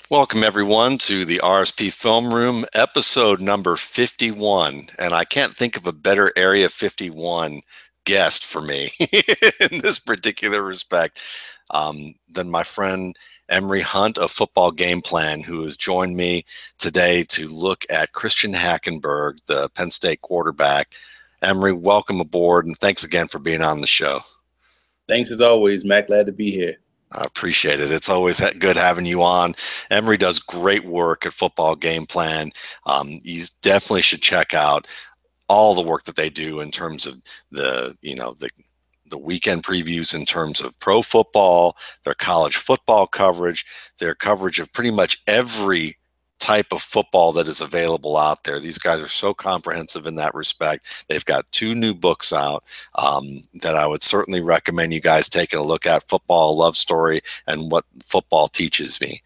Welcome, everyone, to the RSP Film Room, episode number 51. And I can't think of a better Area 51 guest for me in this particular respect than my friend Emory Hunt of Football Gameplan, who has joined me today to look at Christian Hackenberg, the Penn State quarterback. Emory, welcome aboard, and thanks again for being on the show. Thanks as always, Matt. Glad to be here. I appreciate it. It's always good having you on. Emory does great work at Football Gameplan. You definitely should check out all the work that they do in terms of the weekend previews in terms of pro football, their college football coverage, their coverage of pretty much every type of football that is available out there. These guys are so comprehensive in that respect. They've got two new books out that I would certainly recommend you guys taking a look at: Football Love Story and What Football Teaches Me.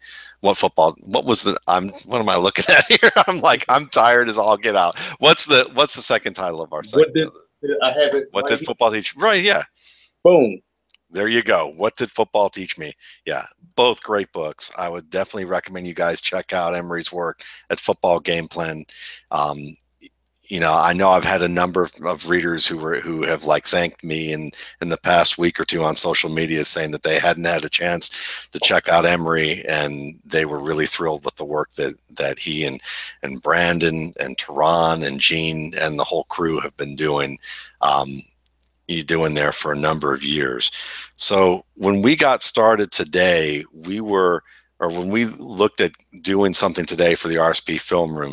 What am I looking at here? I'm tired as all get out. What's the second title of our What segment? did I have it What right did here? football teach? Right, yeah. Boom. There you go. What did football teach me? Yeah, both great books. I would definitely recommend you guys check out Emory's work at Football Game Plan. Um, I know I've had a number of readers who have like thanked me in the past week or two on social media, saying that they hadn't had a chance to check out Emory, and they were really thrilled with the work that he and Brandon and Tehran and Gene and the whole crew have been doing. You doing there for a number of years. So when we got started today, when we looked at doing something today for the RSP Film Room,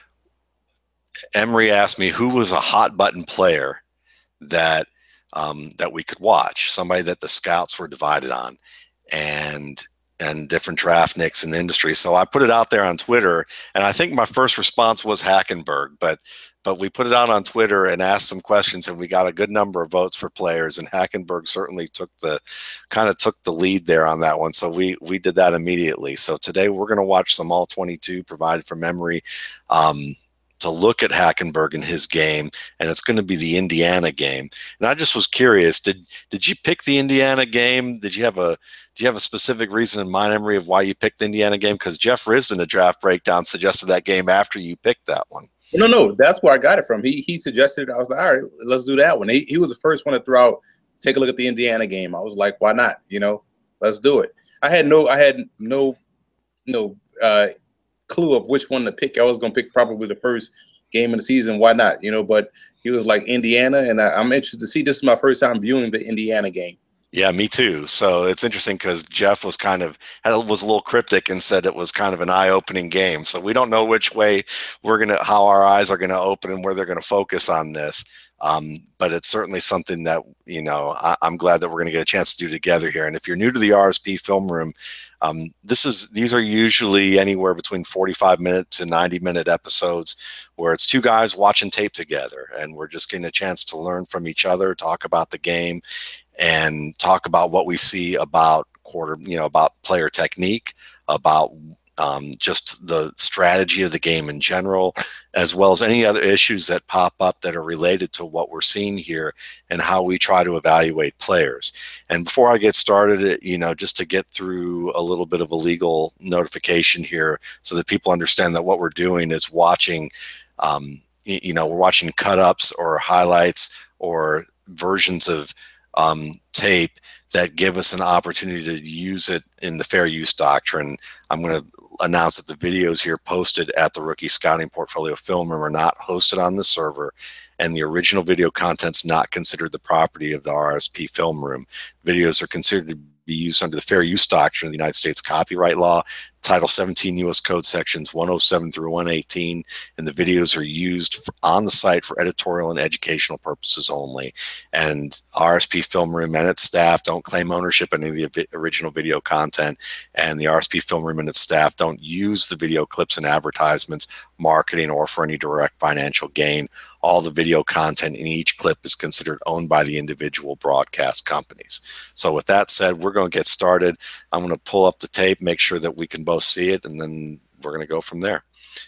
Emory asked me who was a hot button player that that we could watch, somebody that the scouts were divided on, and different draft nicks in the industry. So I put it out there on Twitter, and I think my first response was Hackenberg, but we put it out on Twitter and asked some questions, and we got a good number of votes for players. And Hackenberg certainly took the lead there on that one. So we did that immediately. So today we're going to watch some all 22 provided from Emory. To look at Hackenberg in his game, and it's going to be the Indiana game. And I just was curious, did you pick the Indiana game? Do you have a specific reason in mind, Emory, of why you picked the Indiana game? Because Jeff Riz in a draft breakdown suggested that game after you picked that one. No, that's where I got it from. He suggested it. I was like, all right, let's do that one. He was the first one to throw out, take a look at the Indiana game. I was like, why not? Let's do it. I had no clue of which one to pick. I was gonna pick probably the first game of the season. Why not? But he was like Indiana, and I'm interested to see. This is my first time viewing the Indiana game. Yeah, me too. So it's interesting because Jeff was was a little cryptic and said it was kind of an eye-opening game. So we don't know which way how our eyes are gonna open and where they're gonna focus on this. But it's certainly something that I'm glad that we're going to get a chance to do together here. And if you're new to the RSP Film Room, these are usually anywhere between 45-minute to 90-minute episodes where it's two guys watching tape together, and we're just getting a chance to learn from each other, talk about the game, and talk about what we see about about player technique, about just the strategy of the game in general, as well as any other issues that pop up that are related to what we're seeing here and how we try to evaluate players. And before I get started, just to get through a little bit of a legal notification here so that people understand that what we're doing is watching, we're watching cut-ups or highlights or versions of tape that give us an opportunity to use it in the fair use doctrine. I'm going to announce that the videos here posted at the Rookie Scouting Portfolio Film Room are not hosted on the server, and the original video content's not considered the property of the RSP Film Room. Videos are considered to be used under the fair use doctrine of the United States copyright law, Title 17 U.S. Code sections 107 through 118, and the videos are used on the site for editorial and educational purposes only. And RSP Film Room and its staff don't claim ownership of any of the original video content, and the RSP Film Room and its staff don't use the video clips in advertisements, marketing, or for any direct financial gain. All the video content in each clip is considered owned by the individual broadcast companies. So with that said, we're going to get started. I'm going to pull up the tape, make sure that we can both see it, and then we're going to go from there.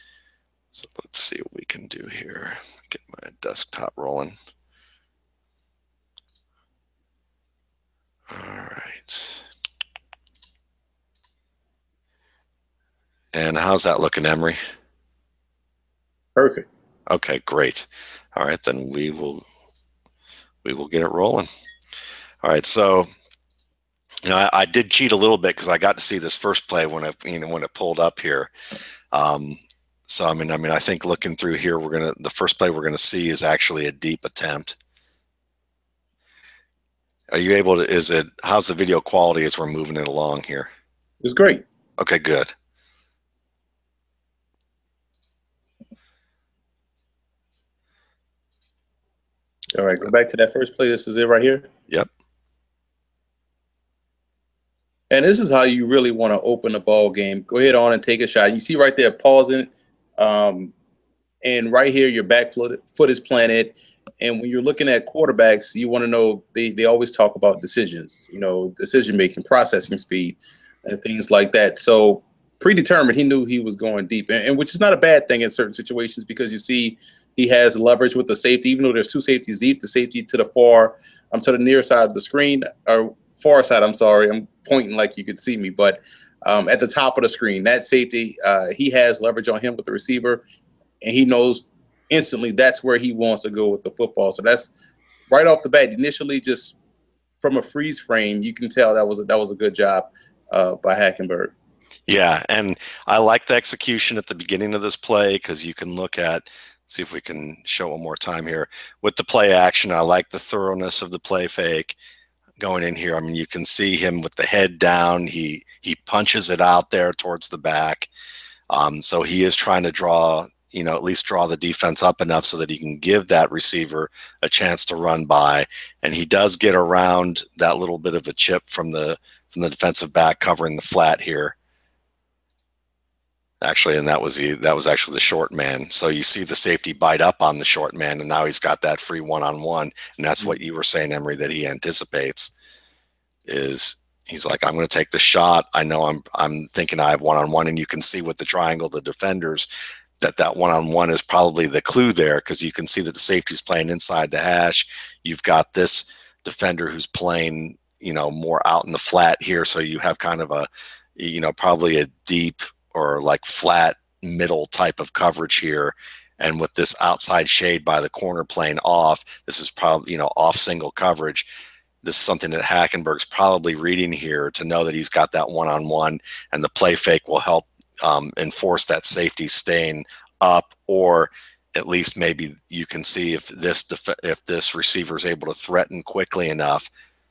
So let's see what we can do here. Get my desktop rolling. All right. And how's that looking, Emory? Perfect. Okay, great. All right, then we will get it rolling. All right, so I did cheat a little bit because I got to see this first play when when it pulled up here. Um, so I think looking through here, the first play we're gonna see is actually a deep attempt. Are you able to? How's the video quality as we're moving it along here? It's great. Okay, good. All right, go back to that first play. This is it right here. Yep. And this is how you really want to open the ball game. Go ahead on and take a shot. You see right there, pausing. Um, and right here, your back foot is planted. And when you're looking at quarterbacks, you want to know they always talk about decisions, decision making, processing speed, and things like that. So predetermined, he knew he was going deep, and which is not a bad thing in certain situations because you see he has leverage with the safety, even though there's two safeties deep. The safety to the to the near side of the screen, or far side. I'm sorry, I'm pointing like you could see me, but at the top of the screen, that safety, he has leverage on him with the receiver, and he knows instantly that's where he wants to go with the football. So that's right off the bat. Initially, just from a freeze frame, you can tell that was a good job by Hackenberg. Yeah, and I like the execution at the beginning of this play because you can look at, see if we can show one more time here. With the play action, I like the thoroughness of the play fake going in here. I mean, you can see him with the head down. He punches it out there towards the back. So he is trying to draw, at least draw the defense up enough so that he can give that receiver a chance to run by. And he does get around that little bit of a chip from the defensive back covering the flat here. Actually, and that was actually the short man. So you see the safety bite up on the short man, and now he's got that free one-on-one, and that's what you were saying, Emory, that he anticipates is he's like, I'm going to take the shot. I know I'm thinking I have one-on-one, and you can see with the triangle, the defenders, that one-on-one is probably the clue there because you can see that the safety's playing inside the hash. You've got this defender who's playing, more out in the flat here, so you have kind of a, probably a deep or like flat middle type of coverage here. And with this outside shade by the corner playing off, this is probably, off single coverage. This is something that Hackenberg's probably reading here to know that he's got that one-on-one, and the play fake will help enforce that safety staying up, or at least maybe you can see if this receiver is able to threaten quickly enough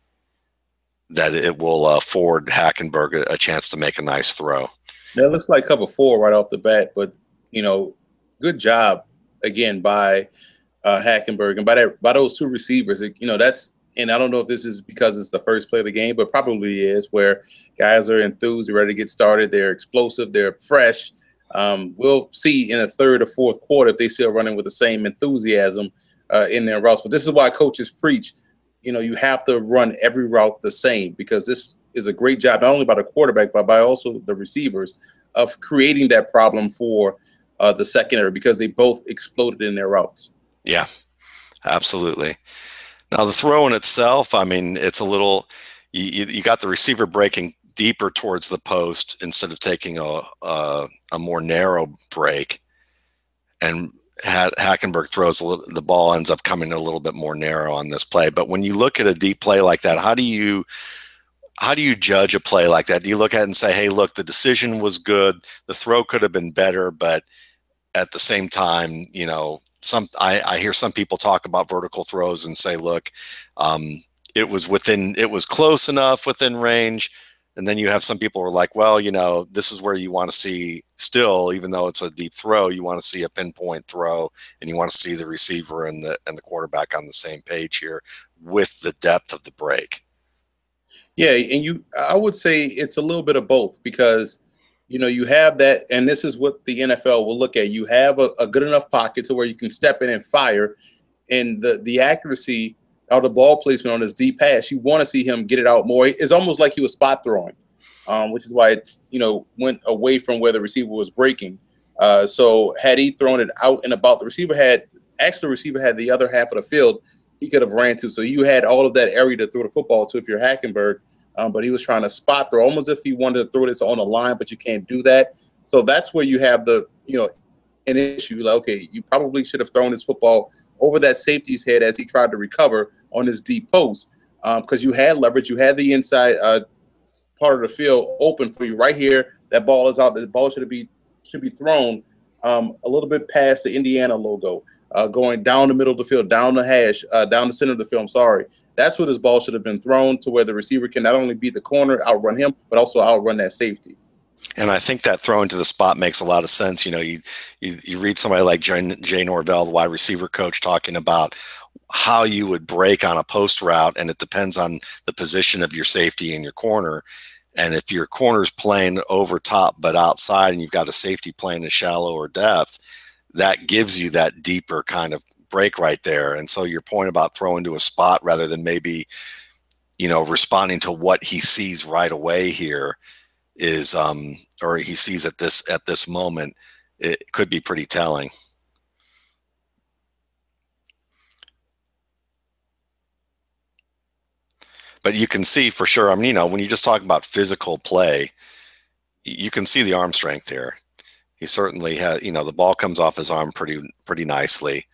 that it will afford Hackenberg a chance to make a nice throw. That looks like cover four right off the bat, but good job again by Hackenberg and by those two receivers. That's, and I don't know if this is because it's the first play of the game, but probably is, where guys are enthused, they're ready to get started, they're explosive, they're fresh. We'll see in a third or fourth quarter if they still running with the same enthusiasm in their routes. But this is why coaches preach, you have to run every route the same, because this is a great job, not only by the quarterback, but by also the receivers, of creating that problem for the secondary, because they both exploded in their routes. Yeah, absolutely. Now the throw in itself, I mean, it's a little, you got the receiver breaking deeper towards the post instead of taking a more narrow break, and Hackenberg throws the ball ends up coming a little bit more narrow on this play. But when you look at a deep play like that, how do you judge a play like that? Do you look at it and say, hey, look, the decision was good, the throw could have been better, but at the same time, I hear some people talk about vertical throws and say, look, it was close enough within range. And then you have some people who are like, well, this is where you want to see still, even though it's a deep throw, you want to see a pinpoint throw, and you want to see the receiver and the quarterback on the same page here with the depth of the break. Yeah, and I would say it's a little bit of both, because you have that, and this is what the NFL will look at. You have a good enough pocket to where you can step in and fire, and the accuracy or the ball placement on this deep pass, you want to see him get it out more. It's almost like he was spot throwing, which is why it's went away from where the receiver was breaking. So had he thrown it out and about, the receiver had the other half of the field he could have ran to. So you had all of that area to throw the football to if you're Hackenberg. But he was trying to spot throw, almost if he wanted to throw this on the line, but you can't do that. So that's where you have the, an issue. Like, okay, you probably should have thrown this football over that safety's head as he tried to recover on his deep post, because you had leverage, you had the inside part of the field open for you right here. That ball is out. The ball should be thrown a little bit past the Indiana logo, going down the middle of the field, down the hash, down the center of the field. Sorry, that's where this ball should have been thrown, to where the receiver can not only beat the corner, outrun him, but also outrun that safety. And I think that throw into the spot makes a lot of sense. You read somebody like Jay Norvell, the wide receiver coach, talking about how you would break on a post route, and it depends on the position of your safety and your corner. And if your corner's playing over top but outside, and you've got a safety playing in shallow or depth, that gives you that deeper kind of break right there. And so your point about throwing to a spot rather than maybe, responding to what he sees right away here is, or he sees at this moment, it could be pretty telling. But you can see for sure, I mean, when you just talk about physical play, you can see the arm strength here. He certainly has, the ball comes off his arm pretty nicely.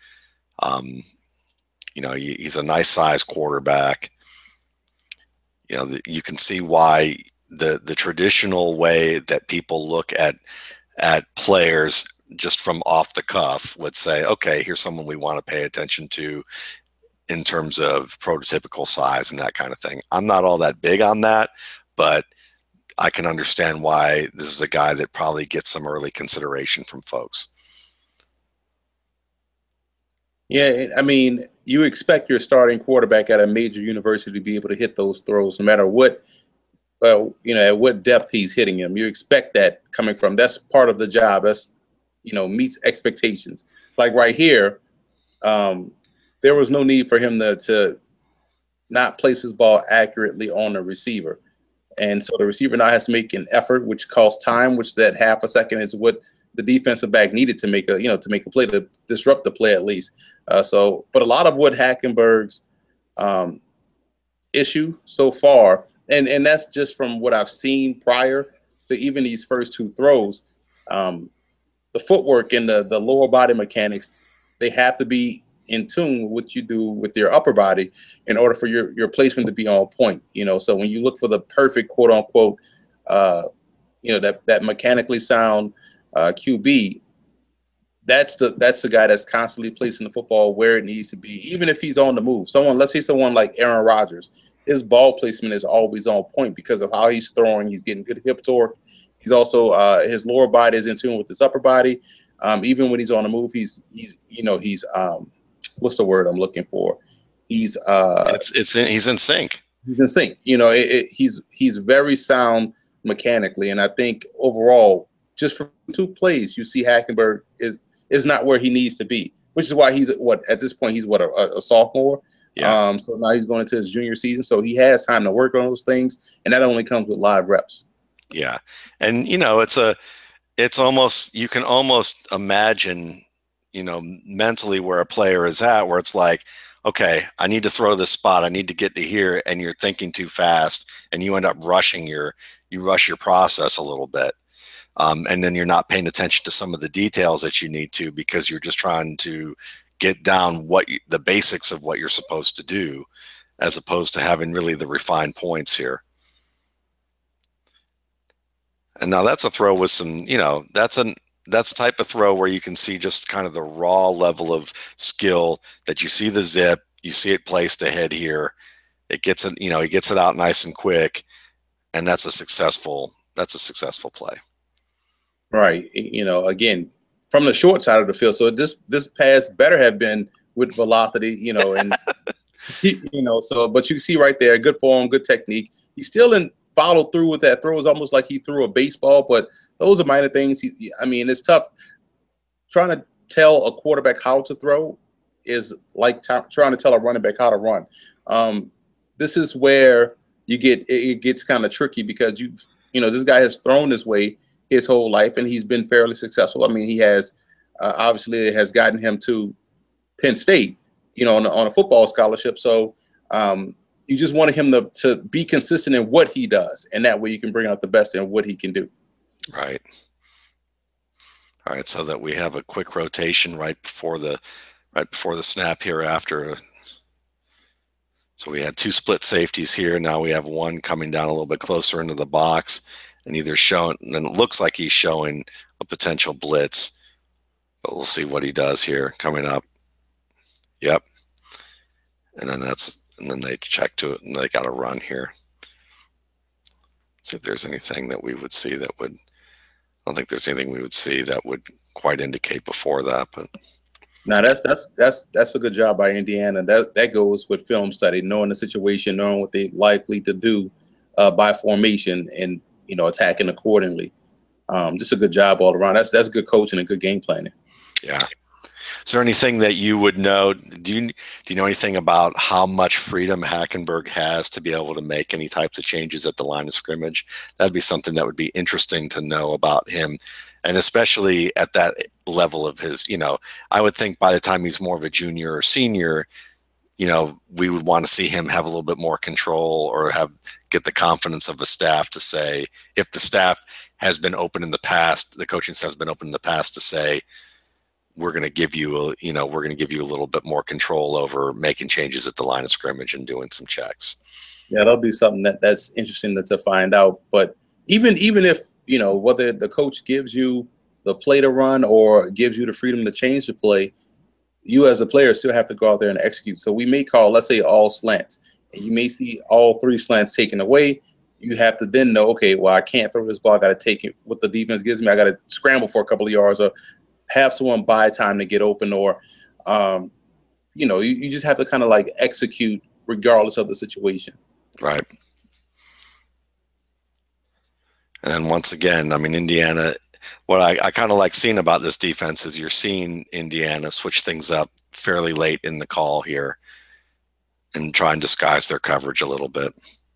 He's a nice size quarterback. You can see why the traditional way that people look at players just from off the cuff would say, okay, here's someone we want to pay attention to in terms of prototypical size and that kind of thing. I'm not all that big on that, but I can understand why this is a guy that probably gets some early consideration from folks. Yeah, I mean, you expect your starting quarterback at a major university to be able to hit those throws, no matter what, at what depth he's hitting them. You expect that coming from. That's part of the job. That's, meets expectations. Like right here, there was no need for him to not place his ball accurately on the receiver. And so the receiver now has to make an effort, which costs time, which that half a second is what the defensive back needed to make a play, to disrupt the play at least. But a lot of what Hackenberg's issue so far, and that's just from what I've seen prior to even these first two throws, the footwork and the lower body mechanics, they have to be in tune with what you do with your upper body in order for your placement to be on point. So when you look for the perfect quote unquote, that mechanically sound QB, that's the guy that's constantly placing the football where it needs to be, even if he's on the move. Let's say someone like Aaron Rodgers, his ball placement is always on point because of how he's throwing. He's getting good hip torque. He's also his lower body is in tune with his upper body. Even when he's on the move, he's what's the word I'm looking for? He's he's in sync. He's in sync. He's very sound mechanically, and I think overall, just from two plays, you see Hackenberg is not where he needs to be, which is why he's at this point he's a sophomore. Yeah. So now he's going into his junior season, so he has time to work on those things, and that only comes with live reps. Yeah, and it's almost, you can almost imagine, mentally where a player is at, where it's like, okay, I need to throw this spot, I need to get to here, and you're thinking too fast, and you end up rushing you rush your process a little bit. And then you're not paying attention to some of the details that you need to, because you're just trying to get down the basics of what you're supposed to do, as opposed to having really the refined points here. And now that's a throw with some, that's a type of throw where you can see just kind of the raw level of skill, that you see the zip, you see it placed ahead here. It gets it, he gets it out nice and quick, and that's a successful play. Right. Again, from the short side of the field. So this pass better have been with velocity, and but you see right there, good form, good technique. He still didn't follow through with that throw. It's almost like he threw a baseball, but those are minor things. It's tough. Trying to tell a quarterback how to throw is like trying to tell a running back how to run. This is where it gets kind of tricky, because this guy has thrown this way his whole life, and he's been fairly successful. He has obviously it has gotten him to Penn State, on a football scholarship. So you just wanted him to be consistent in what he does, and that way you can bring out the best in what he can do. Right. All right, so that we have a quick rotation right before the snap here after. So we had two split safeties here. Now we have one coming down a little bit closer into the box and either showing, and it looks like he's showing a potential blitz, but we'll see what he does here coming up. Yep. And then they check to it and they got to run here. See if there's anything that we would see that would, I don't think there's anything we would see that would quite indicate before that, but. Now that's a good job by Indiana. That goes with film study, knowing the situation, knowing what they're likely to do by formation, and attacking accordingly. Just a good job all around. That's good coaching and good game planning. Yeah. Is there anything that you would know? Do you know anything about how much freedom Hackenberg has to be able to make any types of changes at the line of scrimmage? That'd be something that would be interesting to know about him, and especially at that level of his. I would think by the time he's more of a junior or senior, we would want to see him have a little bit more control or get the confidence of a staff to say, if the staff has been open in the past, the coaching staff has been open in the past to say, we're going to give you a little bit more control over making changes at the line of scrimmage and doing some checks. Yeah, that'll be something that's interesting to find out. But even if whether the coach gives you the play to run or gives you the freedom to change the play, you as a player still have to go out there and execute. So we may call, let's say, all slants, and you may see all three slants taken away. You have to then know, okay, well, I can't throw this ball. I got to take it what the defense gives me. I got to scramble for a couple of yards or have someone buy time to get open, or you just have to kind of like execute regardless of the situation. Right. And then once again, I mean, Indiana, what I kind of like seeing about this defense is you're seeing Indiana switch things up fairly late in the call here and try and disguise their coverage a little bit.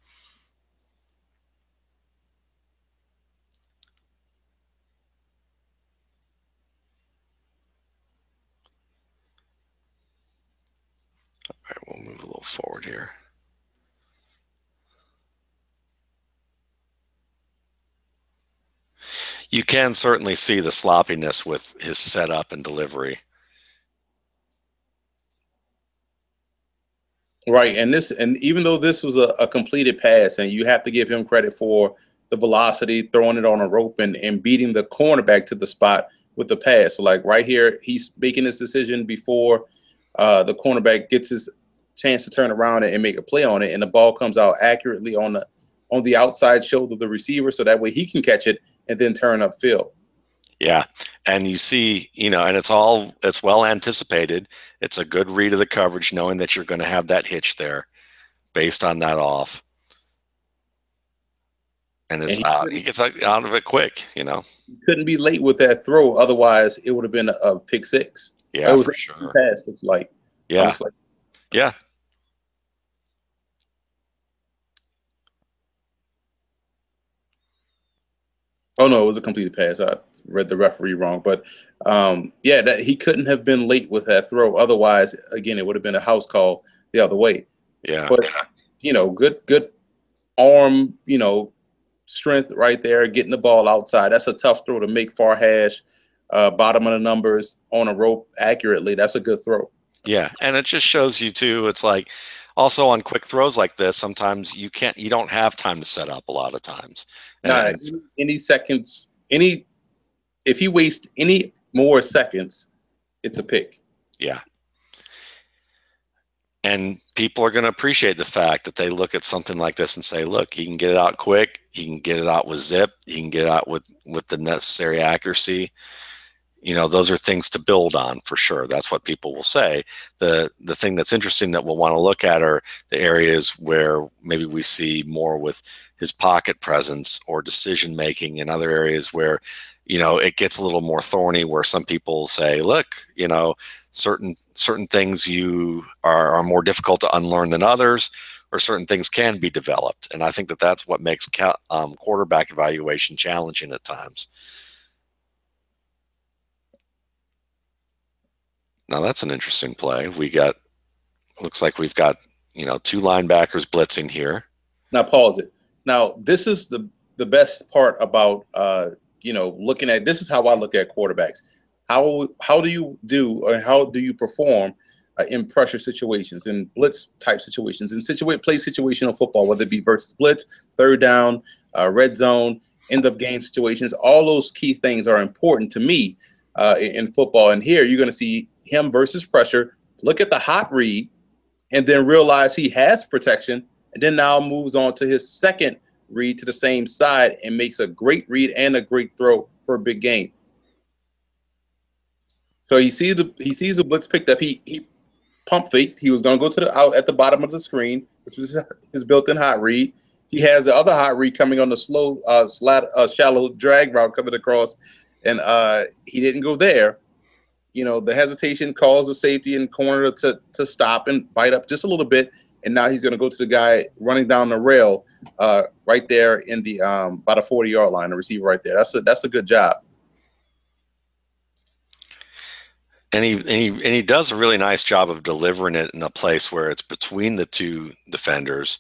All right, we'll move a little forward here. You can certainly see the sloppiness with his setup and delivery. Right, and even though this was a completed pass, and you have to give him credit for the velocity, throwing it on a rope, and beating the cornerback to the spot with the pass. So like right here, he's making this decision before the cornerback gets his chance to turn around and make a play on it, and the ball comes out accurately on the outside shoulder of the receiver, so that way he can catch it and then turn upfield. Yeah. And you see, and it's well anticipated. It's a good read of the coverage, knowing that you're going to have that hitch there based on that off. And it's out. He gets out of it quick, He couldn't be late with that throw. Otherwise, it would have been a pick six. Yeah, it was for sure. Pass, looks like. Yeah. Yeah. Oh no, it was a completed pass. I read the referee wrong, but he couldn't have been late with that throw. Otherwise, again, it would have been a house call the other way. Yeah. But good arm, strength right there, getting the ball outside. That's a tough throw to make, far hash, bottom of the numbers on a rope accurately. That's a good throw. Yeah, and it just shows you too. It's like also on quick throws like this, sometimes you don't have time to set up a lot of times. Any seconds, if you waste any more seconds, it's a pick. Yeah. And people are going to appreciate the fact that they look at something like this and say, look, he can get it out quick. He can get it out with zip. He can get it out with the necessary accuracy. Those are things to build on for sure. That's what people will say. The thing that's interesting that we'll want to look at are the areas where maybe we see more with his pocket presence or decision making, and other areas where, it gets a little more thorny, where some people say, look, certain things you are more difficult to unlearn than others, or certain things can be developed. And I think that's what makes quarterback evaluation challenging at times. Now that's an interesting play. Looks like we've got, two linebackers blitzing here. Now pause it. Now this is the best part about looking at, this is how I look at quarterbacks. How do you do, or how do you perform in pressure situations, in blitz type situations, in play situational football, whether it be versus blitz, third down, red zone, end of game situations. All those key things are important to me in football. And here you're going to see him versus pressure. Look at the hot read, and then realize he has protection, and then now moves on to his second read to the same side and makes a great read and a great throw for a big game. So he sees the blitz picked up. He pump faked. He was going to go to the out at the bottom of the screen, which was his built-in hot read. He has the other hot read coming on the slow shallow drag route coming across, and he didn't go there. The hesitation caused the safety and corner to stop and bite up just a little bit, and now he's going to go to the guy running down the rail right there in the about a 40-yard line, the receiver right there. That's a good job. And he does a really nice job of delivering it in a place where it's between the two defenders,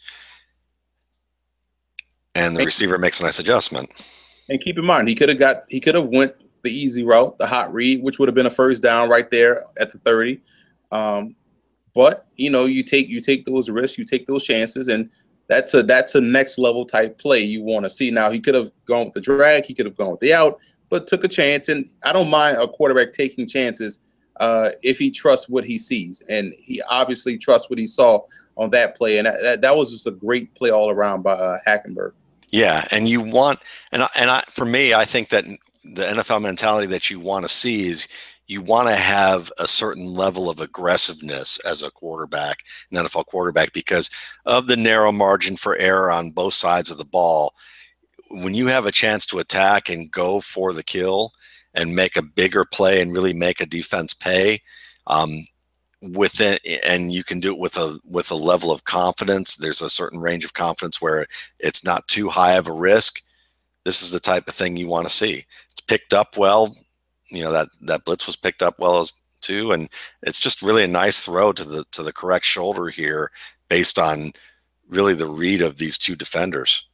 and the receiver makes a nice adjustment. And keep in mind, he could have went the easy route, the hot read, which would have been a first down right there at the 30. But you take those risks, you take those chances, and that's a next level type play you want to see. Now, he could have gone with the drag, he could have gone with the out, but took a chance. And I don't mind a quarterback taking chances if he trusts what he sees, and he obviously trusts what he saw on that play. And that was just a great play all around by Hackenberg. Yeah, and you want, for me, I think that the NFL mentality that you want to see is you want to have a certain level of aggressiveness as a quarterback, an NFL quarterback, because of the narrow margin for error on both sides of the ball. When you have a chance to attack and go for the kill and make a bigger play and really make a defense pay, with it, and you can do it with a level of confidence. There's a certain range of confidence where it's not too high of a risk. This is the type of thing you want to see. It's picked up well. That blitz was picked up well too, and it's just really a nice throw to the correct shoulder here, based on really the read of these two defenders.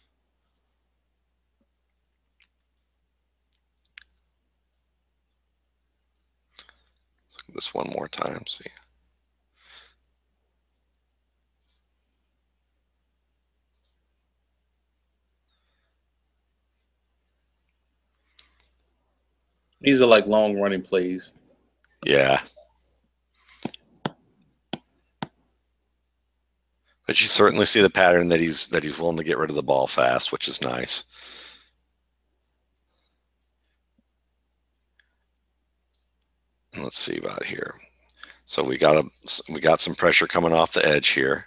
Look at this one more time. See. These are like long running plays. Yeah. But you certainly see the pattern that he's willing to get rid of the ball fast, which is nice. And let's see about here. So we got some pressure coming off the edge here.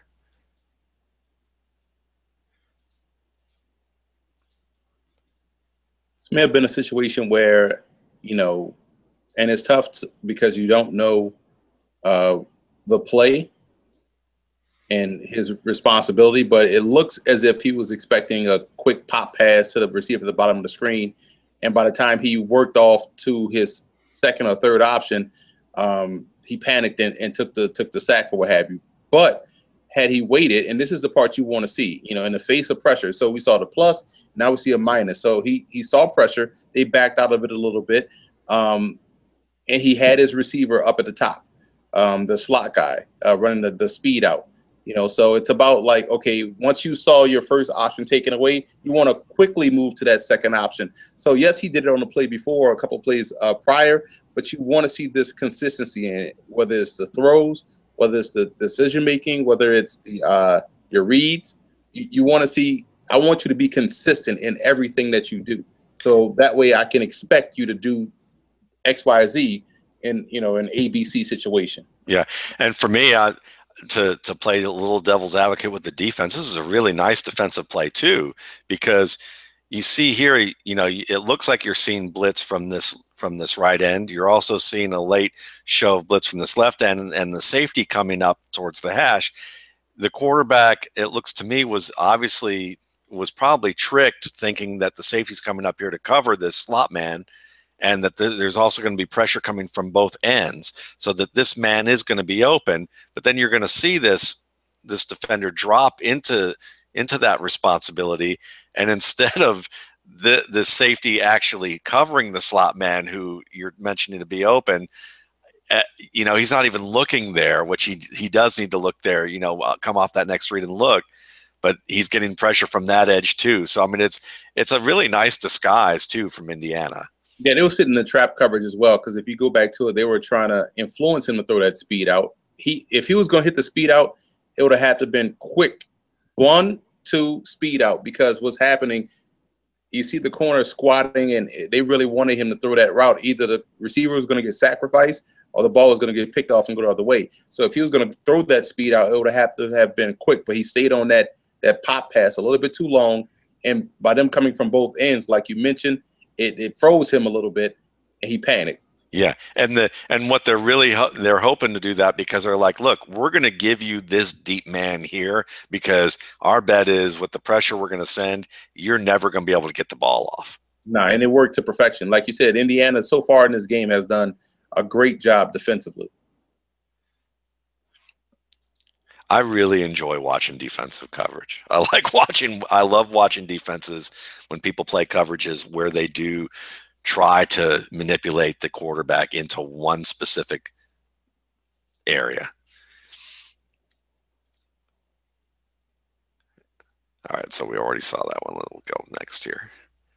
This may have been a situation where, and it's tough because you don't know the play and his responsibility, but it looks as if he was expecting a quick pop pass to the receiver at the bottom of the screen, and by the time he worked off to his second or third option, he panicked and took the sack or what have you. But had he waited, and this is the part you want to see, in the face of pressure. So we saw the plus, now we see a minus. So he saw pressure, they backed out of it a little bit, and he had his receiver up at the top, the slot guy running the speed out. So it's about like, okay, once you saw your first option taken away, you want to quickly move to that second option. So yes, he did it on the play before, a couple of plays prior, but you want to see this consistency in it, whether it's the throws, whether it's the decision making, whether it's the your reads. You want to see. I want you to be consistent in everything that you do, so that way I can expect you to do X, Y, Z in an ABC situation. Yeah, and for me, to play a little devil's advocate with the defense, this is a really nice defensive play too, because you see here, it looks like you're seeing blitz from this right end. You're also seeing a late show of blitz from this left end, and the safety coming up towards the hash. The quarterback, it looks to me, was probably tricked, thinking that the safety's coming up here to cover this slot man, and that there's also going to be pressure coming from both ends, so that this man is going to be open. But then you're going to see this defender drop into that responsibility, and instead of the safety actually covering the slot man who you're mentioning to be open, he's not even looking there, which he does need to look there, come off that next read and look, but he's getting pressure from that edge too. So, I mean, it's a really nice disguise too from Indiana. Yeah, they were sitting in the trap coverage as well, because if you go back to it, they were trying to influence him to throw that speed out. If he was going to hit the speed out, it would have had to been quick 1, 2 speed out, because what's happening, you see the corner squatting, and they really wanted him to throw that route. Either the receiver was going to get sacrificed or the ball was going to get picked off and go the other way. So if he was going to throw that speed out, it would have to have been quick, but he stayed on that pop pass a little bit too long. And by them coming from both ends, like you mentioned, it froze him a little bit, and he panicked. Yeah, and what they're hoping to do that, because they're like, look, we're going to give you this deep man here, because our bet is with the pressure we're going to send, you're never going to be able to get the ball off. No, and it worked to perfection. Like you said, Indiana so far in this game has done a great job defensively. I really enjoy watching defensive coverage. I love watching defenses when people play coverages where they do try to manipulate the quarterback into one specific area. All right, so we already saw that one. We'll go next here.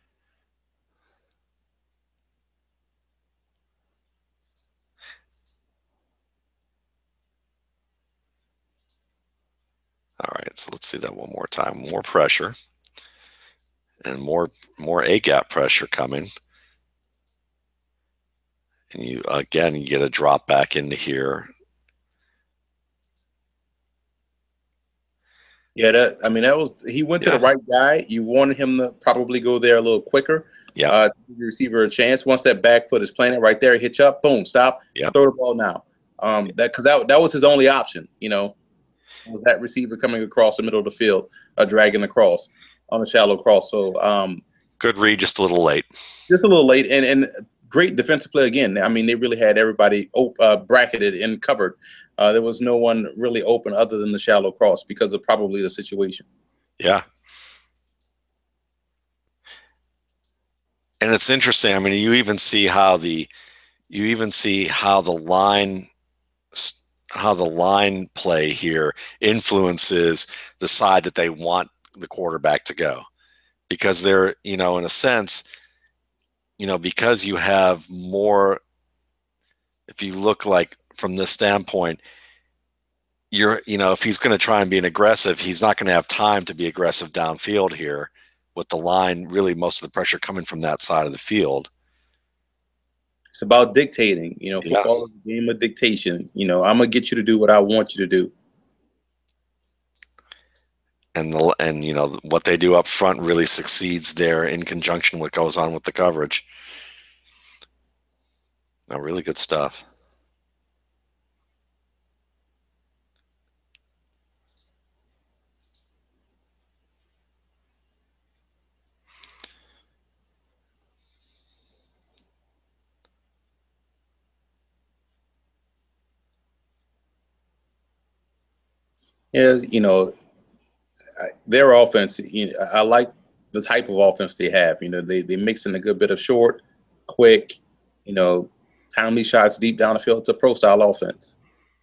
All right, so let's see that one more time. More pressure and more A-gap pressure coming. And you get a drop back into here. Yeah, he went to the right guy. You wanted him to probably go there a little quicker. Yeah. To give the receiver a chance. Once that back foot is planted right there, hitch up, boom, stop, throw the ball now. That was his only option, was that receiver coming across the middle of the field, dragging across on a shallow cross. So good read, just a little late. Just a little late, and great defensive play again. I mean, they really had everybody bracketed and covered. There was no one really open other than the shallow cross because of probably the situation. Yeah. And it's interesting. I mean, you even see how the line play here influences the side that they want the quarterback to go, because they're, in a sense, because you have more, if you look like from this standpoint, if he's going to try and be an aggressive, he's not going to have time to be aggressive downfield here with the line, really most of the pressure coming from that side of the field. It's about dictating, football is a game of dictation. I'm going to get you to do what I want you to do. And what they do up front really succeeds there in conjunction with what goes on with the coverage. No, really good stuff. Yeah, their offense, I like the type of offense they have. They mix in a good bit of short, quick, timely shots deep down the field. It's a pro-style offense.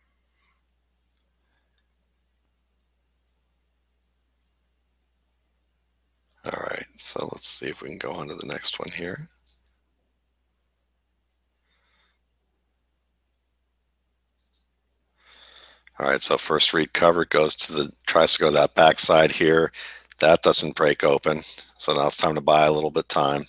All right, so let's see if we can go on to the next one here. All right, so first read cover tries to go to that backside here. That doesn't break open. So now it's time to buy a little bit of time.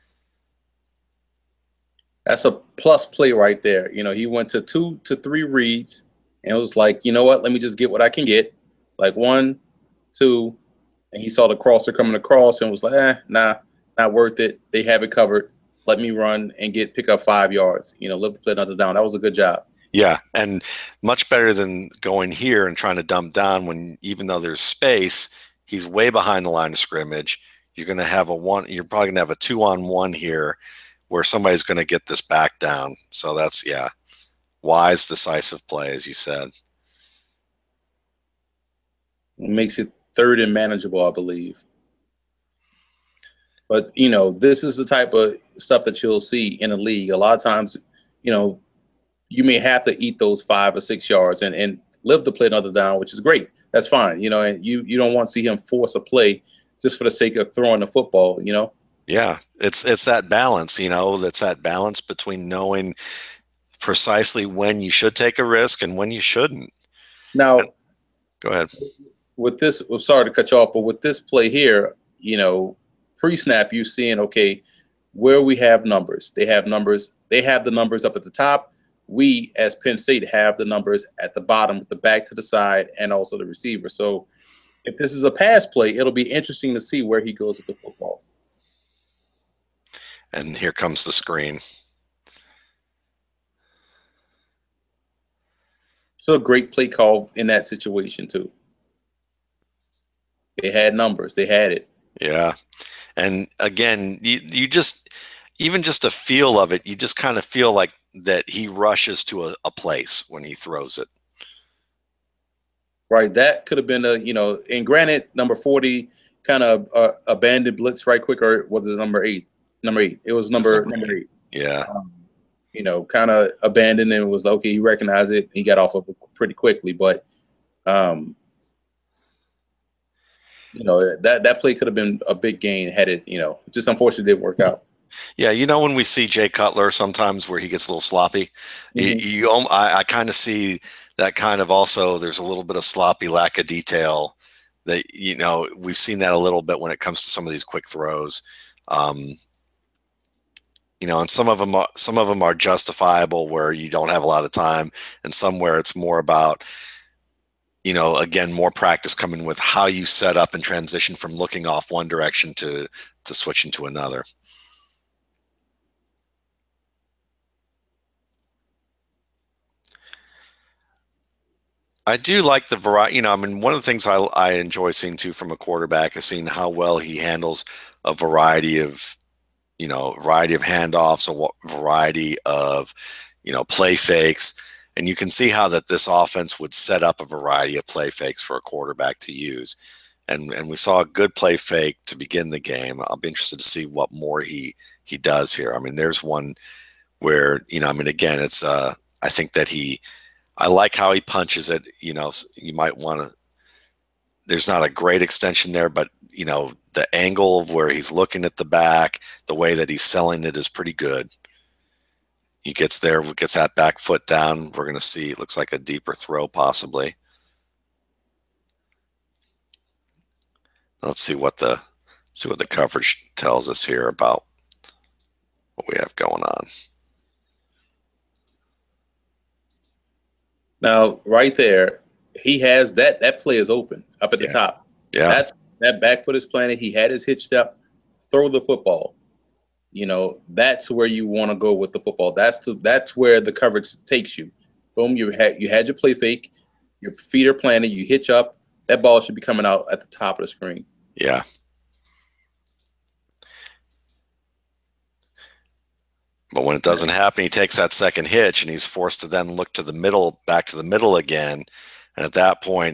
That's a plus play right there. He went to 2 to 3 reads and it was like, you know what? Let me just get what I can get. Like 1, 2, and he saw the crosser coming across and was like, nah, not worth it. They have it covered. Let me run and pick up 5 yards. Live to play another down. That was a good job. Yeah, and much better than going here and trying to dump down when, even though there's space, he's way behind the line of scrimmage. You're going to have you're probably going to have a 2-on-1 here where somebody's going to get this back down. So that's, wise, decisive play, as you said. It makes it 3rd and manageable, I believe. But this is the type of stuff that you'll see in a league. A lot of times, you know, you may have to eat those 5 or 6 yards and live to play another down, which is great. That's fine. And you don't want to see him force a play just for the sake of throwing the football. Yeah, it's that balance, that's that balance between knowing precisely when you should take a risk and when you shouldn't. Now, Go ahead. with this, I'm sorry to cut you off, but with this play here, pre-snap, you seeing, okay, where we have numbers. They have numbers. They have the numbers up at the top. We, as Penn State, have the numbers at the bottom with the back to the side and also the receiver. So if this is a pass play, it'll be interesting to see where he goes with the football. And here comes the screen. So a great play call in that situation too. They had numbers. They had it. Yeah. And again, you just, even just a feel of it, you just kind of feel like that he rushes to a place when he throws it. Right. That could have been and granted, number 40 kind of abandoned blitz right quick, or was it number 8? Number 8. It was number 8. Yeah. Kind of abandoned, and it was okay. He recognized it. He got off of it pretty quickly, but that play could have been a big gain had it, just unfortunately didn't work out. Yeah, when we see Jay Cutler sometimes where he gets a little sloppy, I kind of see that kind of also. There's a little bit of sloppy lack of detail that we've seen that a little bit when it comes to some of these quick throws. And some of them are justifiable where you don't have a lot of time, and somewhere it's more about again, more practice coming with how you set up and transition from looking off one direction to switching to another. I do like the variety. One of the things I enjoy seeing too from a quarterback is seeing how well he handles a variety of handoffs, a variety of, play fakes. And you can see how that this offense would set up a variety of play fakes for a quarterback to use. And we saw a good play fake to begin the game. I'll be interested to see what more he does here. There's one where, again, it's I think that I like how he punches it. You might want to, there's not a great extension there, but the angle of where he's looking at the back, the way that he's selling it is pretty good. He gets there, gets that back foot down. We're going to see, it looks like a deeper throw possibly. Let's see what the coverage tells us here about what we have going on. Now, right there, he has that play is open up at the top. Yeah. That back foot is planted. He had his hitch step, throw the football. That's where you want to go with the football. That's where the coverage takes you. Boom, you had your play fake, your feet are planted, you hitch up. That ball should be coming out at the top of the screen. Yeah. But when it doesn't happen, he takes that second hitch and he's forced to then look to the middle, back to the middle again. And at that point,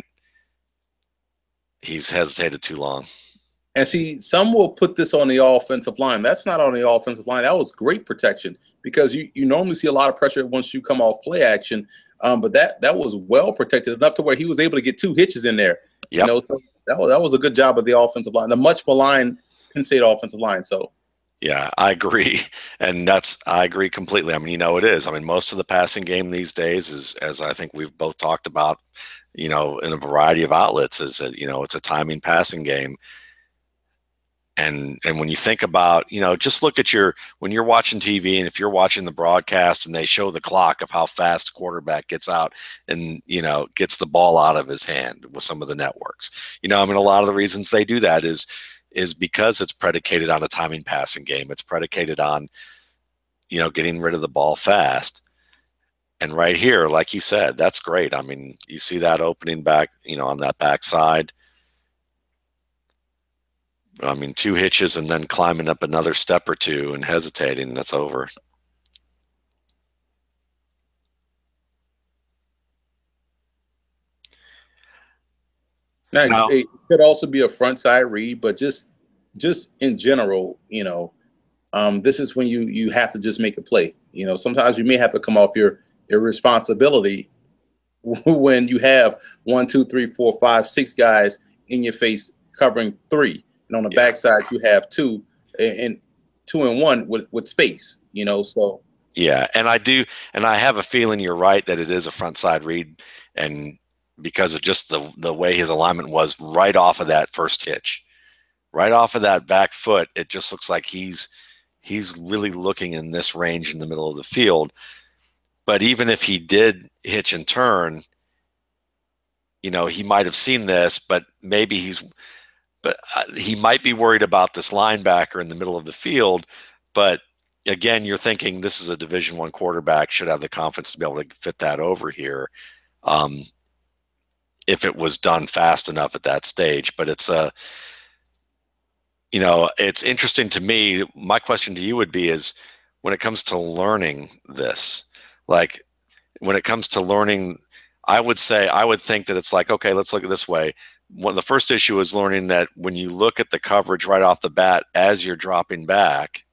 he's hesitated too long. And see, some will put this on the offensive line. That's not on the offensive line. That was great protection because you normally see a lot of pressure once you come off play action. But that was well protected enough to where he was able to get 2 hitches in there. Yep. So that was a good job of the offensive line, the much maligned Penn State offensive line. So. Yeah, I agree. And I agree completely. It is. Most of the passing game these days is, as I think we've both talked about, in a variety of outlets, is that, it's a timing passing game. And when you think about, just look at when you're watching TV and if you're watching the broadcast and they show the clock of how fast a quarterback gets out and, gets the ball out of his hand with some of the networks, a lot of the reasons they do that is because it's predicated on a timing passing game. It's predicated on, getting rid of the ball fast. And right here, like you said, that's great. You see that opening back, on that backside. 2 hitches and then climbing up another step or 2 and hesitating, that's over. Now, it could also be a front side read, but just just in general, this is when you have to just make a play. Sometimes you may have to come off your responsibility when you have one, two, three, four, five, six guys in your face covering three, and on the Yeah. backside you have two and two and one with space. So Yeah, and I do, and I have a feeling you're right that it is a front side read, and because of just the way his alignment was right off of that first hitch, right off of that back foot, it just looks like he's really looking in this range in the middle of the field. But even if he did hitch and turn, he might have seen this, but maybe he might be worried about this linebacker in the middle of the field. But again, you're thinking this is a Division I quarterback, should have the confidence to be able to fit that over here, um, if it was done fast enough at that stage. But it's interesting to me. My question to you would be is, when it comes to learning this, like when it comes to learning, I would think that it's like, okay, let's look at it this way. The first issue is learning that when you look at the coverage right off the bat as you're dropping back,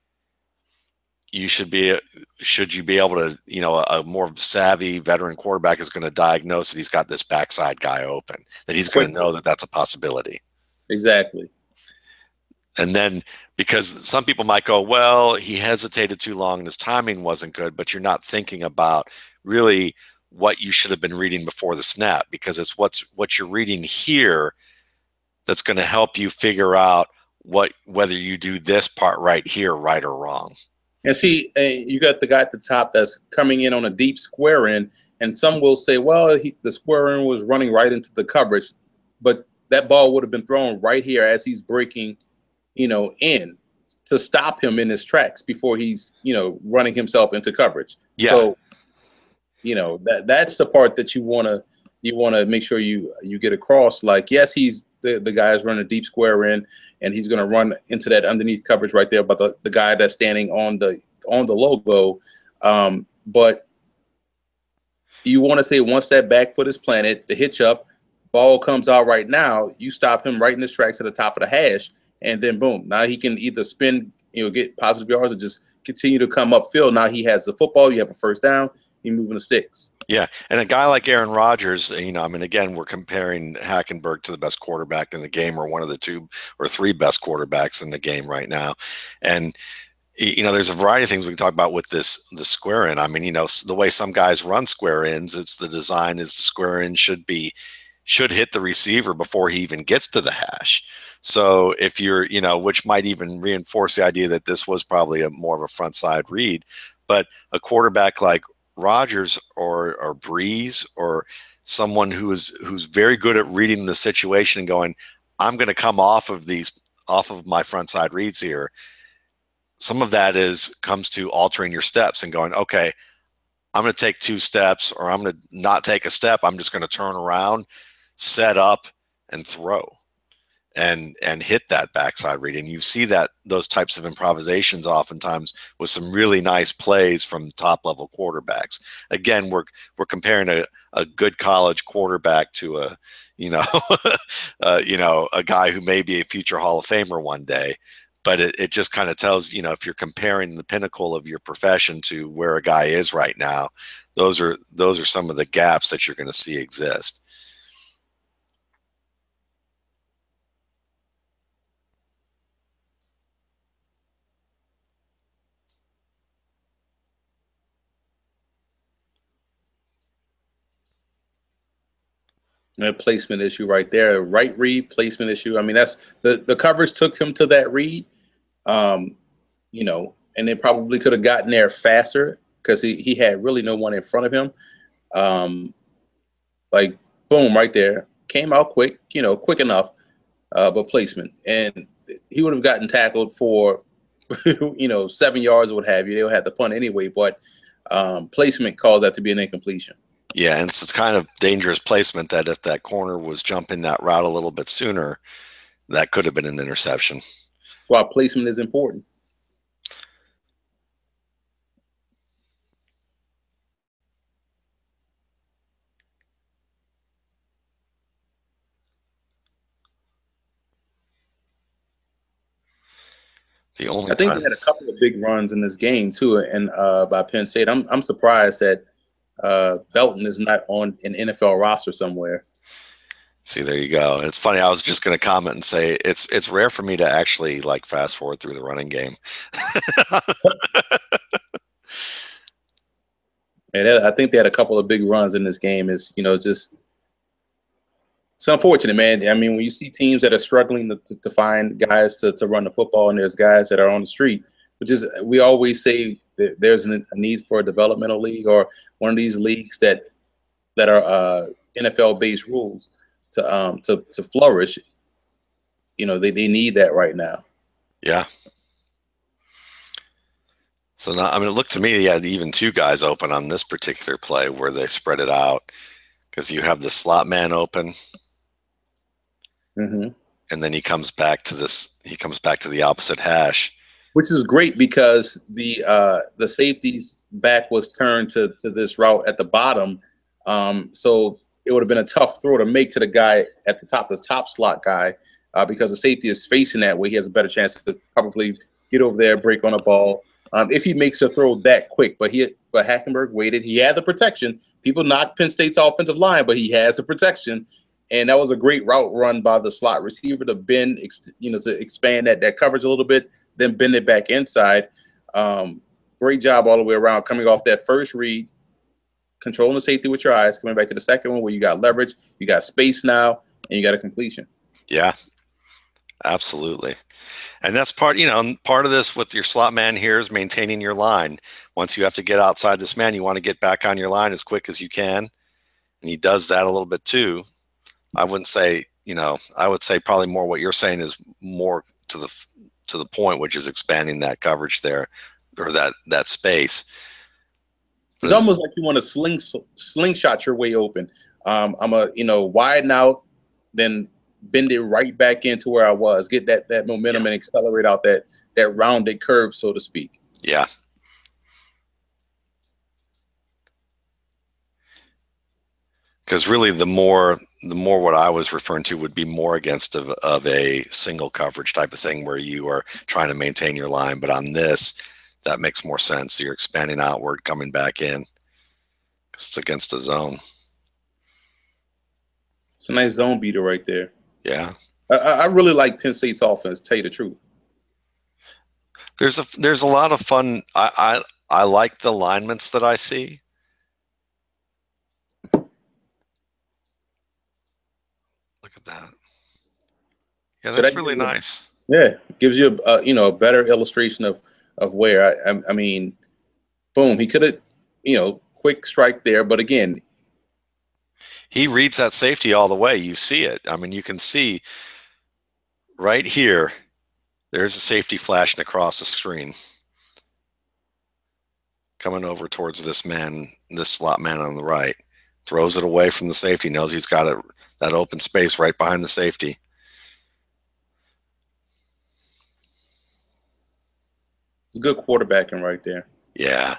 you should you be able to, a more savvy veteran quarterback is going to diagnose that he's got this backside guy open, that he's going to quickly, know that that's a possibility. exactly. And then, because some people might go, well, he hesitated too long and his timing wasn't good, but you're not thinking about really what you should have been reading before the snap, because it's what you're reading here that's going to help you figure out whether you do this part right here right or wrong. And see, you got the guy at the top that's coming in on a deep square end, and some will say, well, the square end was running right into the coverage, but that ball would have been thrown right here as he's breaking, in to stop him in his tracks before he's, running himself into coverage. Yeah. So, that's the part that you want to make sure you get across. Like, yes, he's the guy's running a deep square in, and he's going to run into that underneath coverage right there. But the guy that's standing on the logo, but you want to say once that back foot is planted, the hitch up, ball comes out right now, you stop him right in his tracks at the top of the hash, and then boom, now he can either spin, get positive yards, or just continue to come upfield. Now he has the football, you have a first down, he's moving the sticks. Yeah, and a guy like Aaron Rodgers, I mean, again, we're comparing Hackenberg to the best quarterback in the game, or one of the two or three best quarterbacks in the game right now. And there's a variety of things we can talk about with the square in. I mean, the way some guys run square ins, it's the design is the square in should hit the receiver before he even gets to the hash. So if you're, which might even reinforce the idea that this was probably more of a front side read, but a quarterback like Rodgers or Breeze, or someone who's very good at reading the situation and going, I'm going to come off of my front side reads here. Some of that comes to altering your steps and going, okay, I'm going to take two steps, or I'm going to not take a step. I'm just going to turn around, set up, and throw, and hit that backside read. And you see those types of improvisations oftentimes with some really nice plays from top level quarterbacks. Again, we're comparing a good college quarterback to a a guy who may be a future Hall of Famer one day. But it just kind of tells, if you're comparing the pinnacle of your profession to where a guy is right now, those are some of the gaps that you're going to see exist. A placement issue right there. Right read, placement issue. I mean, that's the coverage took him to that read. Um, and they probably could have gotten there faster because he had really no one in front of him. Um, like boom, right there, came out quick, quick enough, but placement, and he would have gotten tackled for 7 yards or what have you. They would have the punt anyway, but placement caused that to be an incompletion. Yeah, and it's kind of dangerous placement that if that corner was jumping that route a little bit sooner, that could have been an interception. That's why placement is important. The only I think they time. had a couple of big runs in this game too, and by Penn State. I'm surprised that Belton is not on an NFL roster somewhere. See, there you go. And it's funny. I was just going to comment and say it's rare for me to actually like fast forward through the running game. And I think they had a couple of big runs in this game. Is just it's unfortunate, man. I mean, when you see teams that are struggling to find guys to run the football, and there's guys that are on the street, which is we always say that there's a need for a developmental league or one of these leagues that are NFL based rules to flourish. They need that right now. Yeah. So now, I mean, it looked to me, yeah, even two guys open on this particular play where they spread it out because you have the slot man open, Hmm. and then he comes back to this. He comes back to the opposite hash. Which is great because the safety's back was turned to this route at the bottom, so it would have been a tough throw to make to the guy at the top slot guy, because the safety is facing that way. He has a better chance to probably get over there, break on a ball. If he makes a throw that quick, but Hackenberg waited. He had the protection. People knock Penn State's offensive line, but he has the protection, and that was a great route run by the slot receiver to bend, to expand that coverage a little bit, then bend it back inside. Great job all the way around, coming off that first read, controlling the safety with your eyes, coming back to the second one where you got leverage, you got space now, and you got a completion. Yeah, absolutely. And that's part of this with your slot man here is maintaining your line. Once you have to get outside this man, you want to get back on your line as quick as you can. And he does that a little bit too. I wouldn't say, I would say probably more what you're saying is more to the point, which is expanding that coverage there or that space. It's almost like you want to slingshot your way open. I'm widen out, then bend it right back into where I was, get that momentum Yeah. and accelerate out that rounded curve, so to speak. Yeah. Because really, the more what I was referring to would be more against of a single coverage type of thing where you are trying to maintain your line. But on this, that makes more sense. So you're expanding outward, coming back in. 'Cause it's against a zone. It's a nice zone beater right there. Yeah. I really like Penn State's offense, to tell you the truth. There's a lot of fun. I like the alignments that I see. Look at that. Yeah, So that that's gives really you, nice. yeah, gives you a better illustration of where I mean, boom, he could have, quick strike there, but again, He reads that safety all the way. You see it. I mean, you can see right here, there's a safety flashing across the screen, coming over towards this slot man on the right. Throws it away from the safety, knows he's got that open space right behind the safety. it's good quarterbacking right there. Yeah.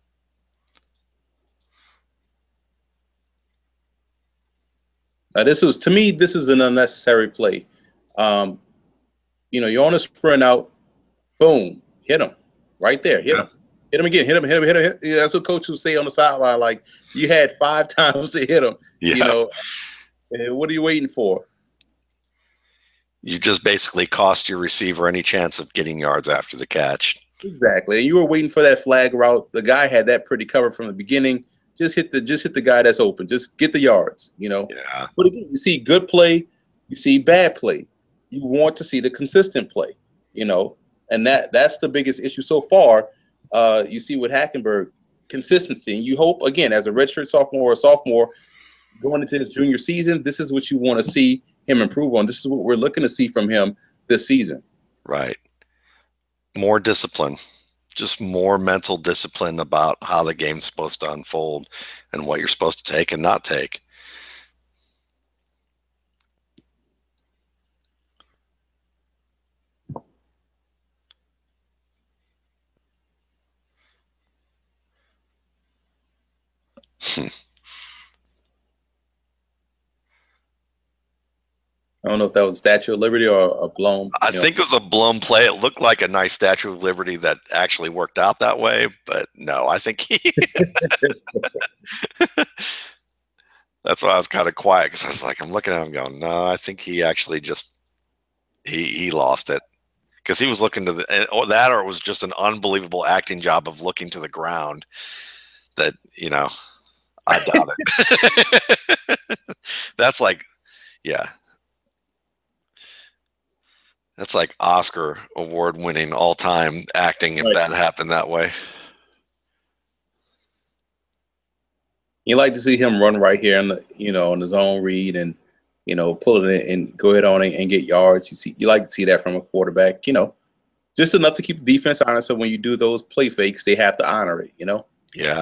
This was, to me, this is an unnecessary play. Um, you're on a sprint out, boom, hit him right there, Yeah. hit him again, hit him. Yeah, that's what coach would say on the sideline. Like, you had 5 times to hit him. Yeah. What are you waiting for? You just basically cost your receiver any chance of getting yards after the catch. Exactly. You were waiting for that flag route. The guy had that pretty covered from the beginning. Just hit the guy that's open. Just get the yards. Yeah. But again, you see good play, you see bad play. You want to see the consistent play, you know, and that's the biggest issue so far. You see with Hackenberg, consistency. And you hope, again, as a redshirt sophomore or sophomore going into his junior season, this is what you want to see him improve on. This is what we're looking to see from him this season. Right. More discipline, just more mental discipline about how the game's supposed to unfold and what you're supposed to take and not take. I don't know if that was a Statue of Liberty or a blown, I think it was a blown play. It looked like a nice Statue of Liberty that actually worked out that way, but no, I think he. That's why I was kind of quiet because I was like, I'm looking at him going, no, I think he actually just he lost it because he was looking to the or that or it was just an unbelievable acting job of looking to the ground that I doubt it. That's like yeah, that's like Oscar award winning all time acting if Right. that happened that way. You like to see him run right here in the, in his own read and, pull it in and go ahead on and get yards. You like to see that from a quarterback, just enough to keep the defense honest. So when you do those play fakes, they have to honor it. Yeah.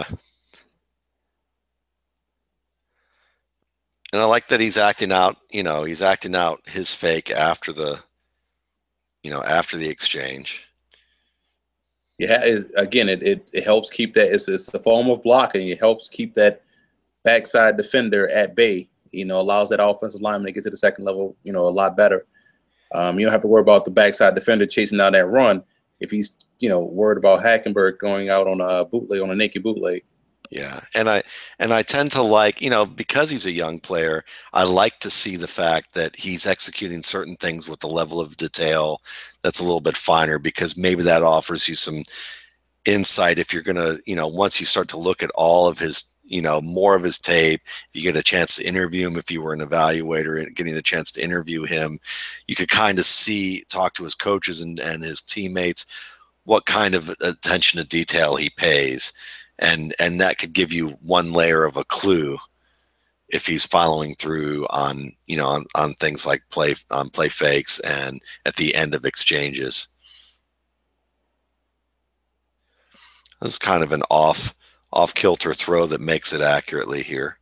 And I like that he's acting out, he's acting out his fake after after the exchange. Yeah, again, it helps keep that. It's a form of blocking. It helps keep that backside defender at bay. Allows that offensive lineman to get to the second level, a lot better. You don't have to worry about the backside defender chasing down that run if he's, worried about Hackenberg going out on a bootleg, on a naked bootleg. Yeah. And I tend to like, because he's a young player, I like to see the fact that he's executing certain things with a level of detail that's a little bit finer because maybe that offers you some insight if you're going to, once you start to look at all of his, more of his tape, you get a chance to interview him if you were an evaluator and getting a chance to interview him, you could kind of talk to his coaches and his teammates, what kind of attention to detail he pays. And that could give you one layer of a clue if he's following through on, on things like play fakes and at the end of exchanges. This is kind of an off kilter throw that makes it accurately here.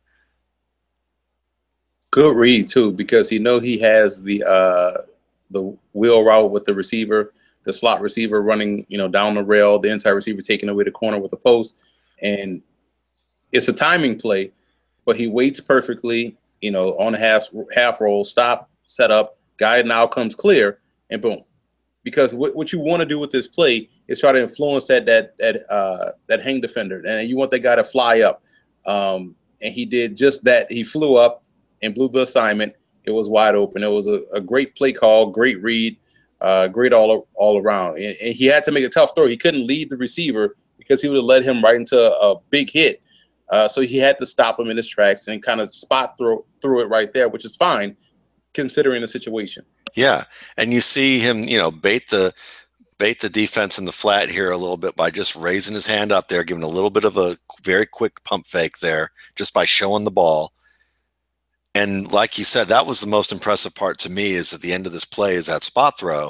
Good read too, because he has the wheel route with the receiver, the slot receiver running, down the rail, the inside receiver taking away the corner with the post, and it's a timing play, but he waits perfectly, on the half roll, stop, set up, guide now comes clear, and boom. Because what you want to do with this play is try to influence that hang defender, and you want that guy to fly up. And he did just that. He flew up and blew the assignment. It was wide open. It was a great play call, great read, great all around. And he had to make a tough throw. He couldn't lead the receiver because he would have led him right into a big hit. So he had to stop him in his tracks and kind of spot through it right there, which is fine considering the situation. Yeah, and you see him, bait the defense in the flat here a little bit by just raising his hand up there, giving a little bit of a very quick pump fake there, just by showing the ball. And like you said, that was the most impressive part to me is at the end of this play is that spot throw.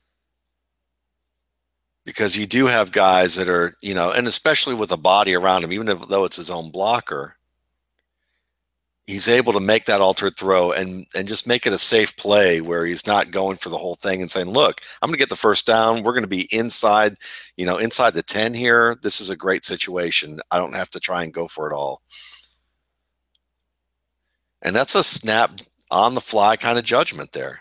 Because you do have guys that are, and especially with a body around him, even though it's his own blocker, he's able to make that altered throw and just make it a safe play where he's not going for the whole thing and saying, look, I'm going to get the first down. We're going to be inside, inside the 10 here. This is a great situation. I don't have to try and go for it all. And that's a snap on the fly kind of judgment there.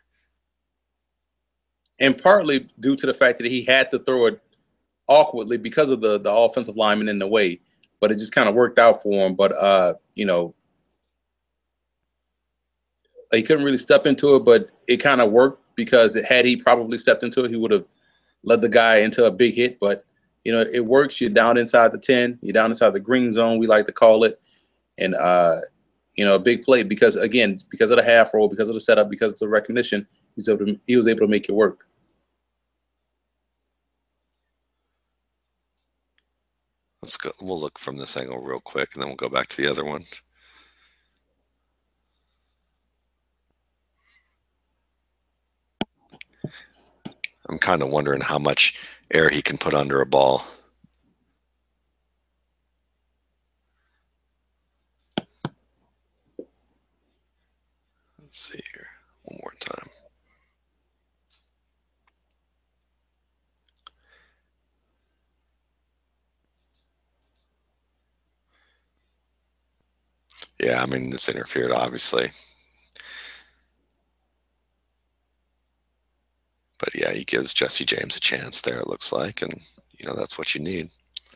And partly due to the fact that he had to throw it awkwardly because of the offensive lineman in the way, but it just kind of worked out for him. But he couldn't really step into it, but it kind of worked because had he probably stepped into it, he would have led the guy into a big hit. But it works. You're down inside the 10, you're down inside the green zone, we like to call it, and a big play because of the half roll, because of the setup, because of the recognition, he was able to make it work. Let's go. We'll look from this angle real quick, and then we'll go back to the other one. I'm kind of wondering how much air he can put under a ball. Let's see here one more time. Yeah, I mean, it's interfered, obviously. But yeah, he gives Jesse James a chance there, it looks like, and that's what you need.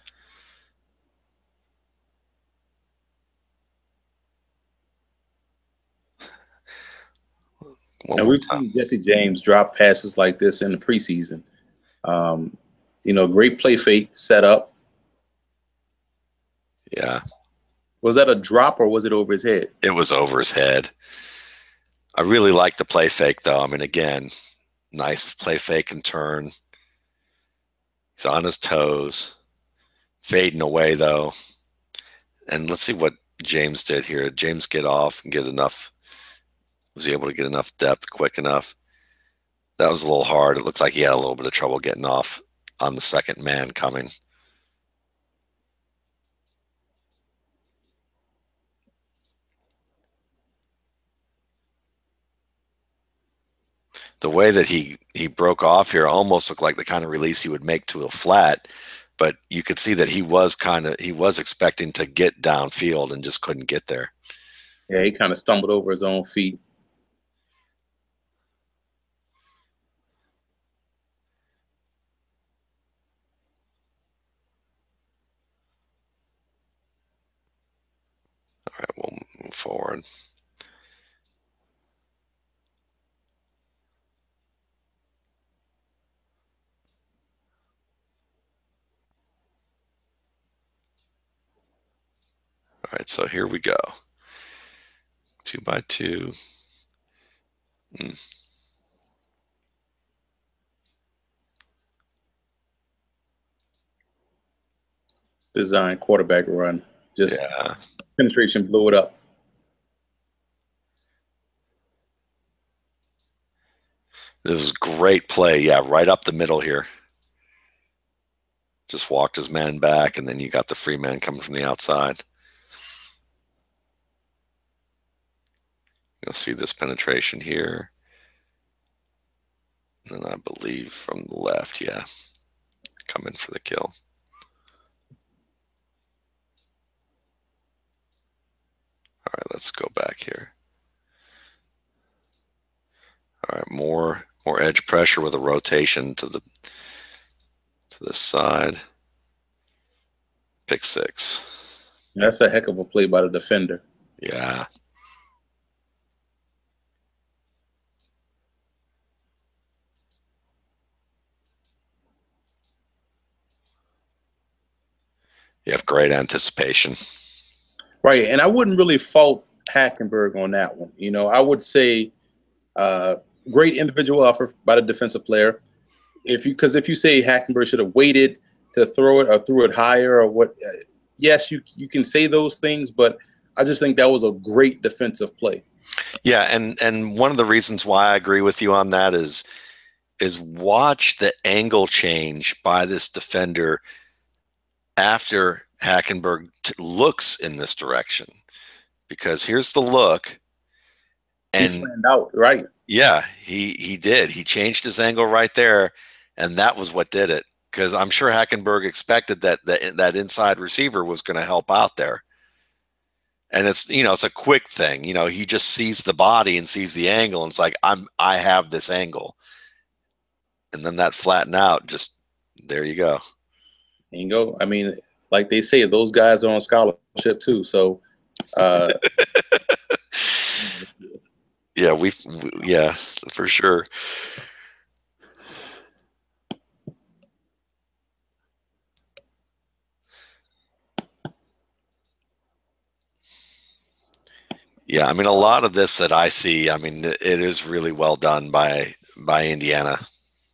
One And more we've time. seen Jesse James drop passes like this in the preseason. Um, great play fake setup. Yeah, Was that a drop or was it over his head? it was over his head. I really like the play fake, though. I mean, again, nice play fake and turn. He's on his toes, fading away, though. And let's see what James did here. Did James get off and get enough? Was he able to get enough depth quick enough? That was a little hard. It looked like he had a little bit of trouble getting off on the second man coming. The way that he broke off here almost looked like the kind of release he would make to a flat, but you could see that he was expecting to get downfield and just couldn't get there. Yeah, he kind of stumbled over his own feet. All right, we'll move forward. All right, so here we go. 2x2. Design quarterback run. Just Yeah, penetration blew it up. this was great play. Yeah, right up the middle here. Just walked his man back, and then you got the free man coming from the outside. You'll see this penetration here. And then I believe from the left, yeah, come in for the kill. All right, let's go back here. All right, more edge pressure with a rotation to this side. Pick six. That's a heck of a play by the defender. Yeah. You have great anticipation. Right, and I wouldn't really fault Hackenberg on that one. I would say great individual effort by the defensive player. If you say Hackenberg should have waited to throw it or threw it higher or what, yes, you can say those things, but I just think that was a great defensive play. Yeah, and one of the reasons why I agree with you on that is watch the angle change by this defender after Hackenberg looks in this direction, because here's the look, and he planned out, right? Yeah, he did. He changed his angle right there, and that was what did it. Because I'm sure Hackenberg expected that inside receiver was going to help out there, and it's a quick thing. He just sees the body and sees the angle, and it's like I have this angle, and then that flatten out. Just there you go. There you go. I mean, like they say, those guys are on scholarship too. So, yeah, yeah, for sure. Yeah, I mean, a lot of this that I see, I mean, it is really well done by Indiana.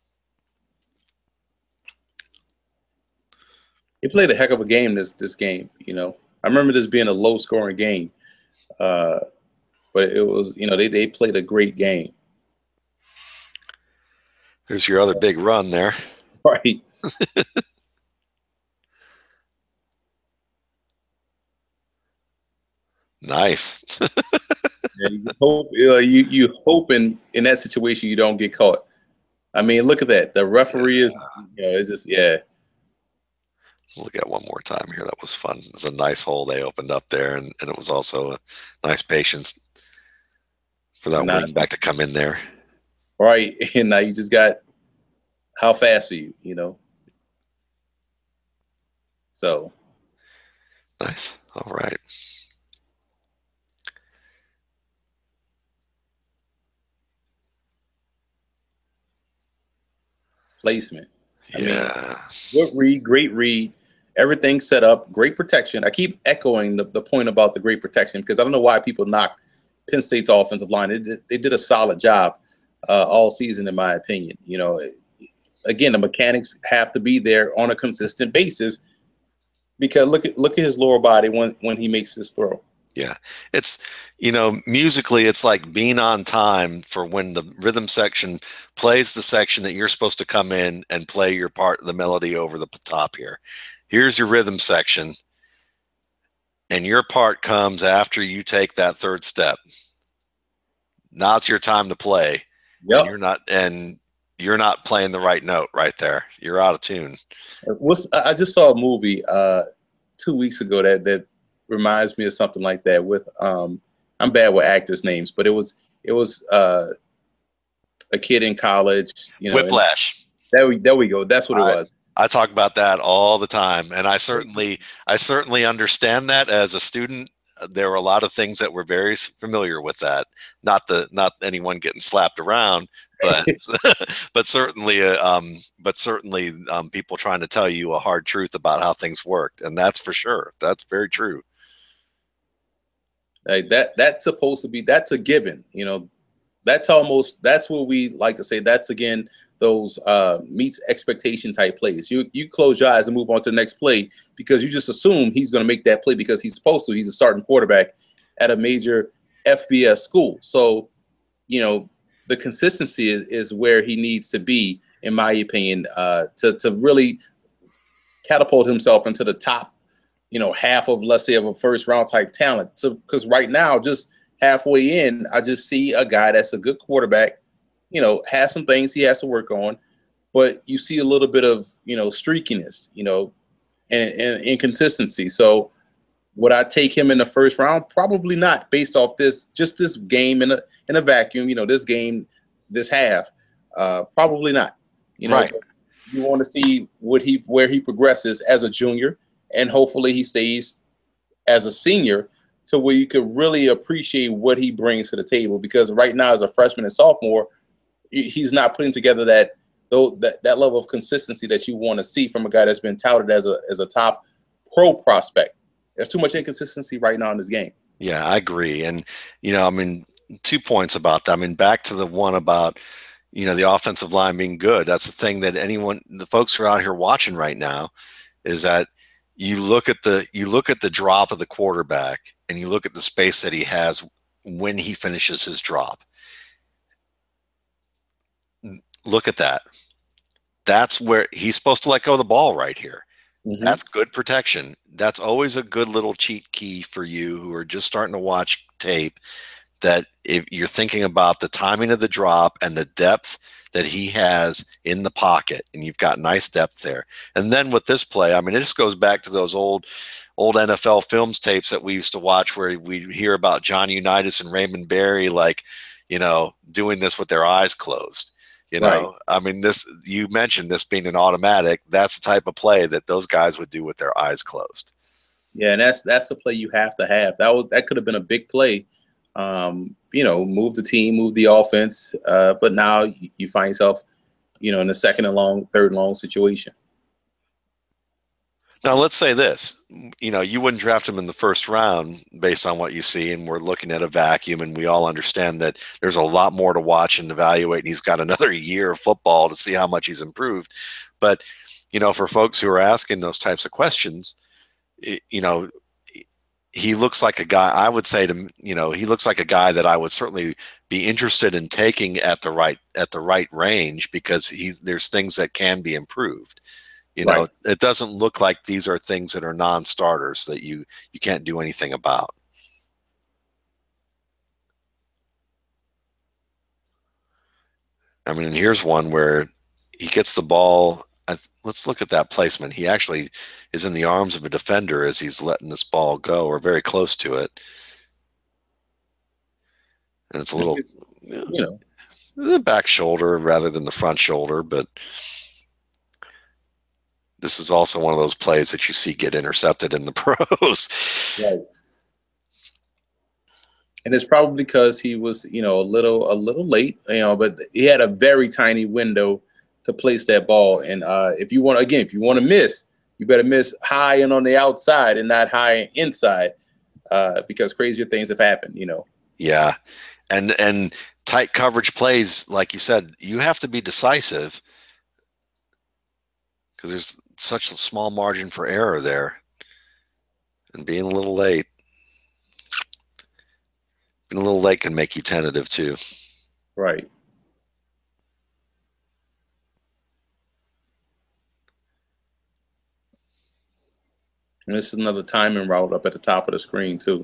he played a heck of a game this game. I remember this being a low scoring game, but it was they played a great game. There's your other big run there. Right. Nice. Yeah, you hope in that situation you don't get caught. I mean, look at that. The referee is, it's just Look at one more time here. That was fun. It's a nice hole they opened up there, and it was also a nice patience for that wing back to come in there. right. And now you just got how fast are you? You know, so Nice. All right. placement. I mean, Yeah. good read, great read. Everything set up, great protection. I keep echoing the point about the great protection because I don't know why people knock Penn State's offensive line. They did a solid job all season, in my opinion. You know, again, the mechanics have to be there on a consistent basis because look at his lower body when he makes his throw. Yeah. It's, musically, it's like being on time for when the rhythm section plays the section that you're supposed to come in and play your part, the melody over the top here. Here's your rhythm section, and your part comes after you take that third step. Now it's your time to play, and Yep. you're not playing the right note right there. You're out of tune. I just saw a movie 2 weeks ago that reminds me of something like that. With I'm bad with actors' names, but it was a kid in college, you know, and Whiplash. there we go. That's what it I was. I talk about that all the time, and I certainly understand that as a student. There were a lot of things that were very familiar with that. Not anyone getting slapped around, but but certainly people trying to tell you a hard truth about how things worked, and that's for sure. That's very true. Like that's supposed to be that's a given. You know, that's what we like to say. That's again those meets expectation type plays. You close your eyes and move on to the next play because you just assume he's going to make that play because he's supposed to. He's a starting quarterback at a major FBS school. So you know the consistency is where he needs to be, in my opinion, to really catapult himself into the top, half of, let's say, of a first round type talent. So because right now, just halfway in, I just see a guy that's a good quarterback, has some things he has to work on, but you see a little bit of, streakiness, and inconsistency. So would I take him in the first round? Probably not, based off this game in a vacuum, this game, this half. Probably not. Right. But you want to see where he progresses as a junior, and hopefully he stays as a senior to where you could really appreciate what he brings to the table. Because right now, as a freshman and sophomore, he's not putting together that level of consistency that you want to see from a guy that's been touted as a top pro prospect. There's too much inconsistency right now in this game. Yeah, I agree. And, I mean, 2 points about that. I mean, back to the one about, the offensive line being good. That's the thing that the folks who are out here watching right now, is that you look at the drop of the quarterback and you look at the space that he has when he finishes his drop. Look at that. That's where he's supposed to let go of the ball right here. Mm-hmm. That's good protection. That's always a good little cheat key for you who are just starting to watch tape, that if you're thinking about the timing of the drop and the depth that he has in the pocket, and you've got nice depth there. And then with this play, I mean, it just goes back to those old NFL films tapes that we used to watch, where we hear about John Unitas and Raymond Berry, like, doing this with their eyes closed. Right. I mean, you mentioned this being an automatic. That's the type of play that those guys would do with their eyes closed. Yeah, and that's the play you have to have. That could have been a big play. Move the team, move the offense, but now you find yourself, in a second and long, third and long situation. Now, let's say this, you wouldn't draft him in the first round based on what you see, and we're looking at a vacuum, and we all understand that there's a lot more to watch and evaluate, and he's got another year of football to see how much he's improved. But, for folks who are asking those types of questions, you know, he looks like a guy, I would say he looks like a guy that I would certainly be interested in taking at the right range, because there's things that can be improved. Right. It doesn't look like these are things that are non-starters that you can't do anything about. I mean, here's one where he gets the ball. Let's look at that placement. He actually is in the arms of a defender as he's letting this ball go, or very close to it. And it's a little, You know, the back shoulder rather than the front shoulder, but this is also one of those plays that you see get intercepted in the pros. Right. And it's probably because he was, a little late, but he had a very tiny window to place that ball. And if you want, again, if you want to miss, you better miss high and on the outside and not high and inside, because crazier things have happened. Yeah. And tight coverage plays, like you said, you have to be decisive because there's such a small margin for error there. And being a little late can make you tentative too. Right. And this is another timing route up at the top of the screen too.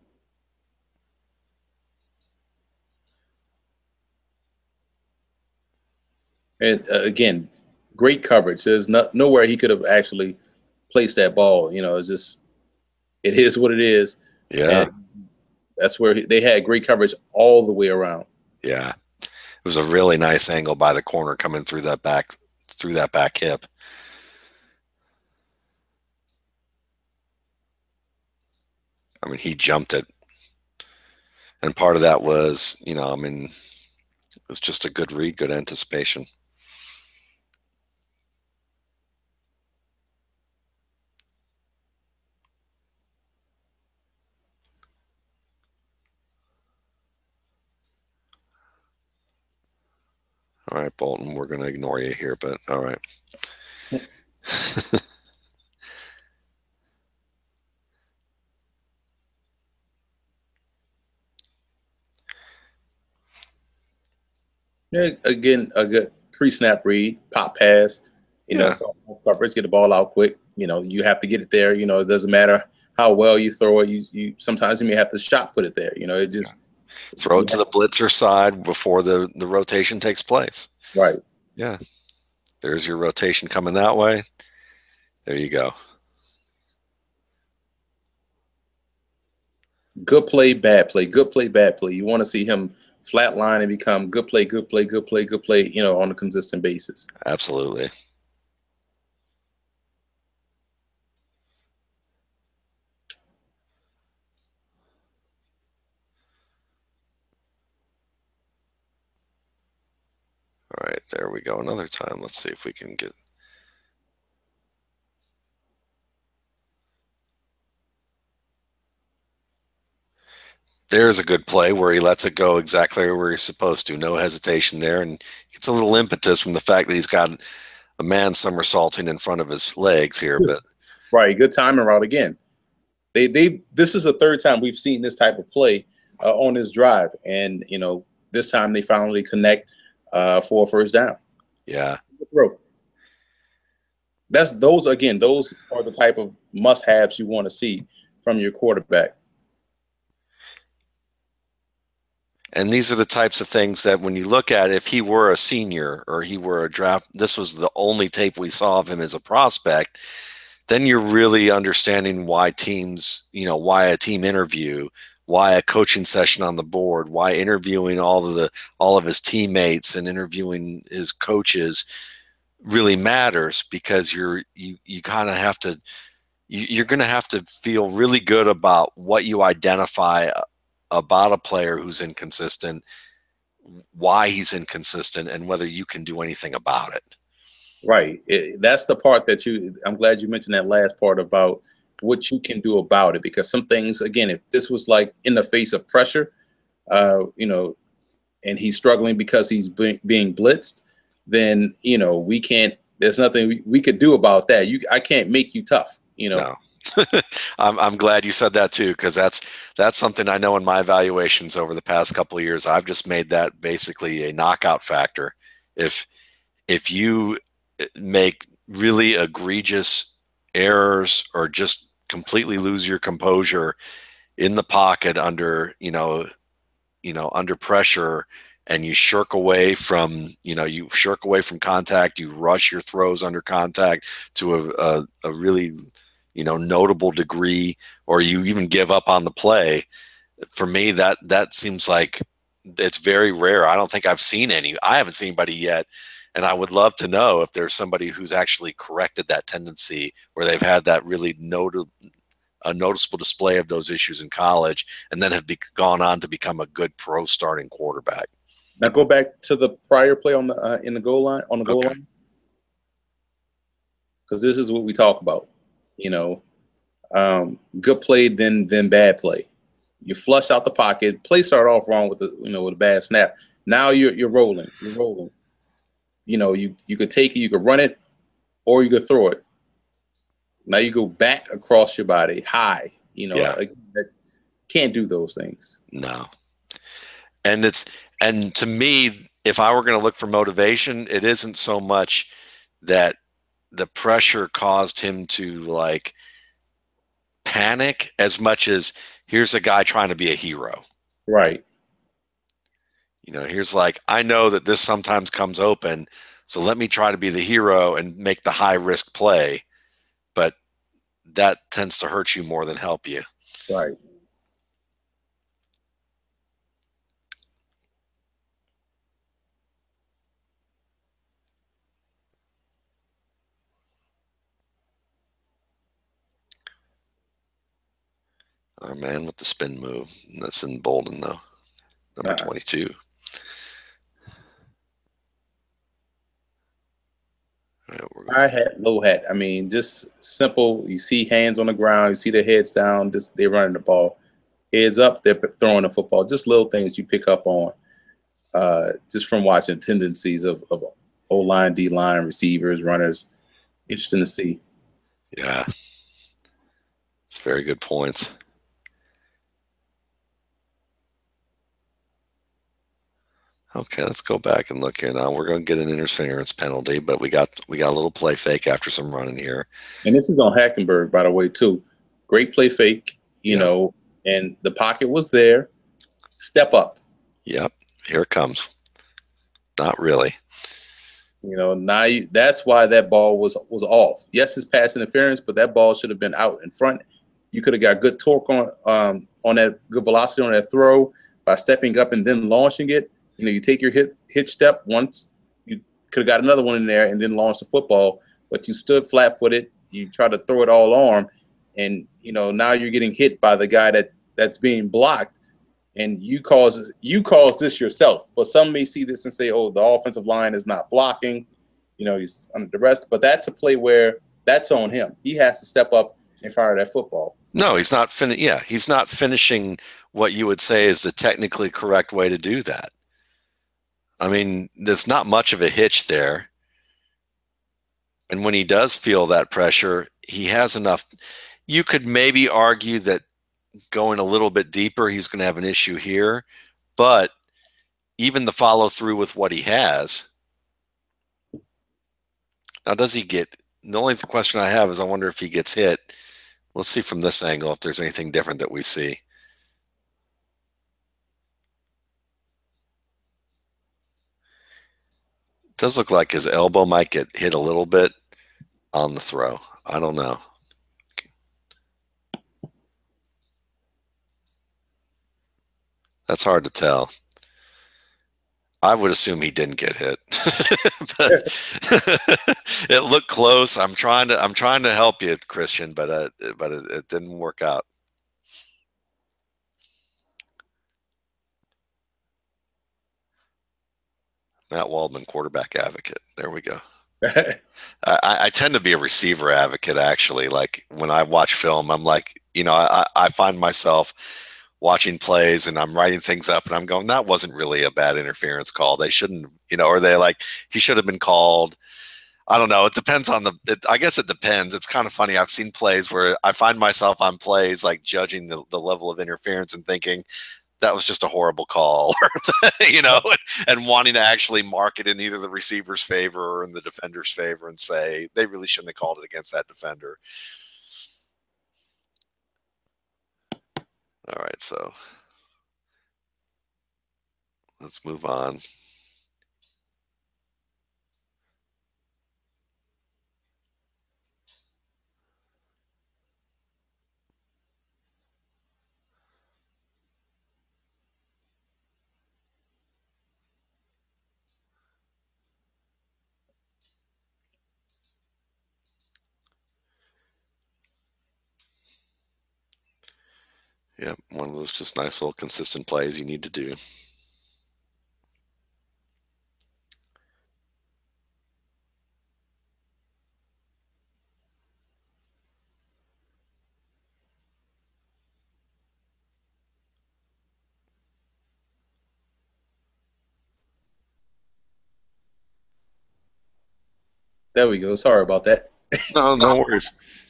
And again, great coverage. There's nowhere he could have actually placed that ball. It's just, it is what it is. Yeah. And that's where they had great coverage all the way around. Yeah. It was a really nice angle by the corner coming through that back hip. I mean, he jumped it. And part of that was, it's just a good read, good anticipation. All right, Bolton, we're going to ignore you here, but all right. Yeah, again, a good pre-snap read, pop pass, Yeah. so coverage, get the ball out quick. You have to get it there. It doesn't matter how well you throw it. You sometimes you may have to shot put it there. It just throw it to the blitzer side before the rotation takes place. right. Yeah. There's your rotation coming that way. There you go. Good play, bad play. Good play, bad play. You want to see him flatline and become good play, good play, good play, good play. On a consistent basis. Absolutely. All right, there we go. Another time. Let's see if we can get. There's a good play where he lets it go exactly where he's supposed to. No hesitation there. And gets a little impetus from the fact that he's got a man somersaulting in front of his legs here. But right, good timing route again. This is the third time we've seen this type of play on this drive. And, this time they finally connect for a first down. Yeah. Those are the type of must-haves you want to see from your quarterback. And these are the types of things that when you look at, if he were a senior or he were a draft, this was the only tape we saw of him as a prospect, then you're really understanding why teams, why a team interview, why a coaching session on the board, why interviewing all of his teammates and interviewing his coaches really matters, because you kind of have to, you're going to have to feel really good about what you identify about a player who's inconsistent, why he's inconsistent, and whether you can do anything about it. Right. That's the part that I'm glad you mentioned that last part about what you can do about it, because some things, again, if this was like in the face of pressure, and he's struggling because he's being blitzed, then, there's nothing we could do about that. I can't make you tough, No. I'm glad you said that too, because that's something I know in my evaluations over the past couple of years. I've just made that basically a knockout factor. If you make really egregious errors or just completely lose your composure in the pocket under under pressure, and you shirk away from contact, you rush your throws under contact to a really notable degree, or you even give up on the play, for me that seems like it's very rare. I don't think I haven't seen anybody yet And I would love to know if there's somebody who's actually corrected that tendency where they've had that really a noticeable display of those issues in college and then have gone on to become a good pro starting quarterback. Now go back to the prior play on the in the goal line on the goal Okay. line, because this is what we talk about. You know, good play, then bad play. You flush out the pocket. Play started off wrong with with a bad snap. Now you're rolling. You're rolling. You could take it, you could run it, or you could throw it. Now you go back across your body high. Yeah. That can't do those things. No. And and to me, if I were going to look for motivation, it isn't so much that the pressure caused him to like panic as much as here's a guy trying to be a hero. Right. Here's like, I know that this sometimes comes open, so let me try to be the hero and make the high risk play. But that tends to hurt you more than help you. Right. Our man with the spin move. That's in Bolden, though. Number Uh, 22. All right, high hat, low hat. I mean, just simple. You see hands on the ground. You see their heads down. Just they're running the ball. Heads up, they're throwing the football. Just little things you pick up on just from watching tendencies of O line, D line, receivers, runners. Interesting to see. Yeah, it's very good points. Okay, let's go back and look here now. We're going to get an interference penalty, but we got a little play fake after some running here. And this is on Hackenberg, by the way, too. Great play fake, Yep. and the pocket was there. Step up. Yep. Here it comes. Not really. That's why that ball was off. Yes, it's pass interference, but that ball should have been out in front. You could have got good torque on that, good velocity on that throw by stepping up and then launching it. You take your hitch step once. You could have got another one in there and then launched the football, but you stood flat footed. You tried to throw it all arm, and now you're getting hit by the guy that's being blocked, and you caused this yourself. But some may see this and say, "Oh, the offensive line is not blocking, he's under the rest." But that's a play where that's on him. He has to step up and fire that football. No, he's not Yeah, he's not finishing what you would say is the technically correct way to do that. I mean, there's not much of a hitch there. And when he does feel that pressure, he has enough. You could maybe argue that going a little bit deeper, he's going to have an issue here. But even the follow through with what he has. Now, does he get? The only question I have is I wonder if he gets hit. Let's see from this angle if there's anything different that we see. It does look like his elbow might get hit a little bit on the throw. I don't know. That's hard to tell. I would assume he didn't get hit, but it looked close. I'm trying to help you, Christian, but it didn't work out. Matt Waldman, quarterback advocate. There we go. I tend to be a receiver advocate, actually. Like when I watch film, I'm like, I find myself watching plays and I'm writing things up and I'm going, that wasn't really a bad interference call. They shouldn't, or they like, he should have been called. I don't know. It depends on I guess it depends. It's kind of funny. I've seen plays where I find myself on plays like judging the level of interference and thinking, that was just a horrible call, and wanting to actually mark it in either the receiver's favor or in the defender's favor and say they really shouldn't have called it against that defender. All right, so let's move on. Yeah, one of those just nice little consistent plays you need to do. There we go. Sorry about that. No, no worries.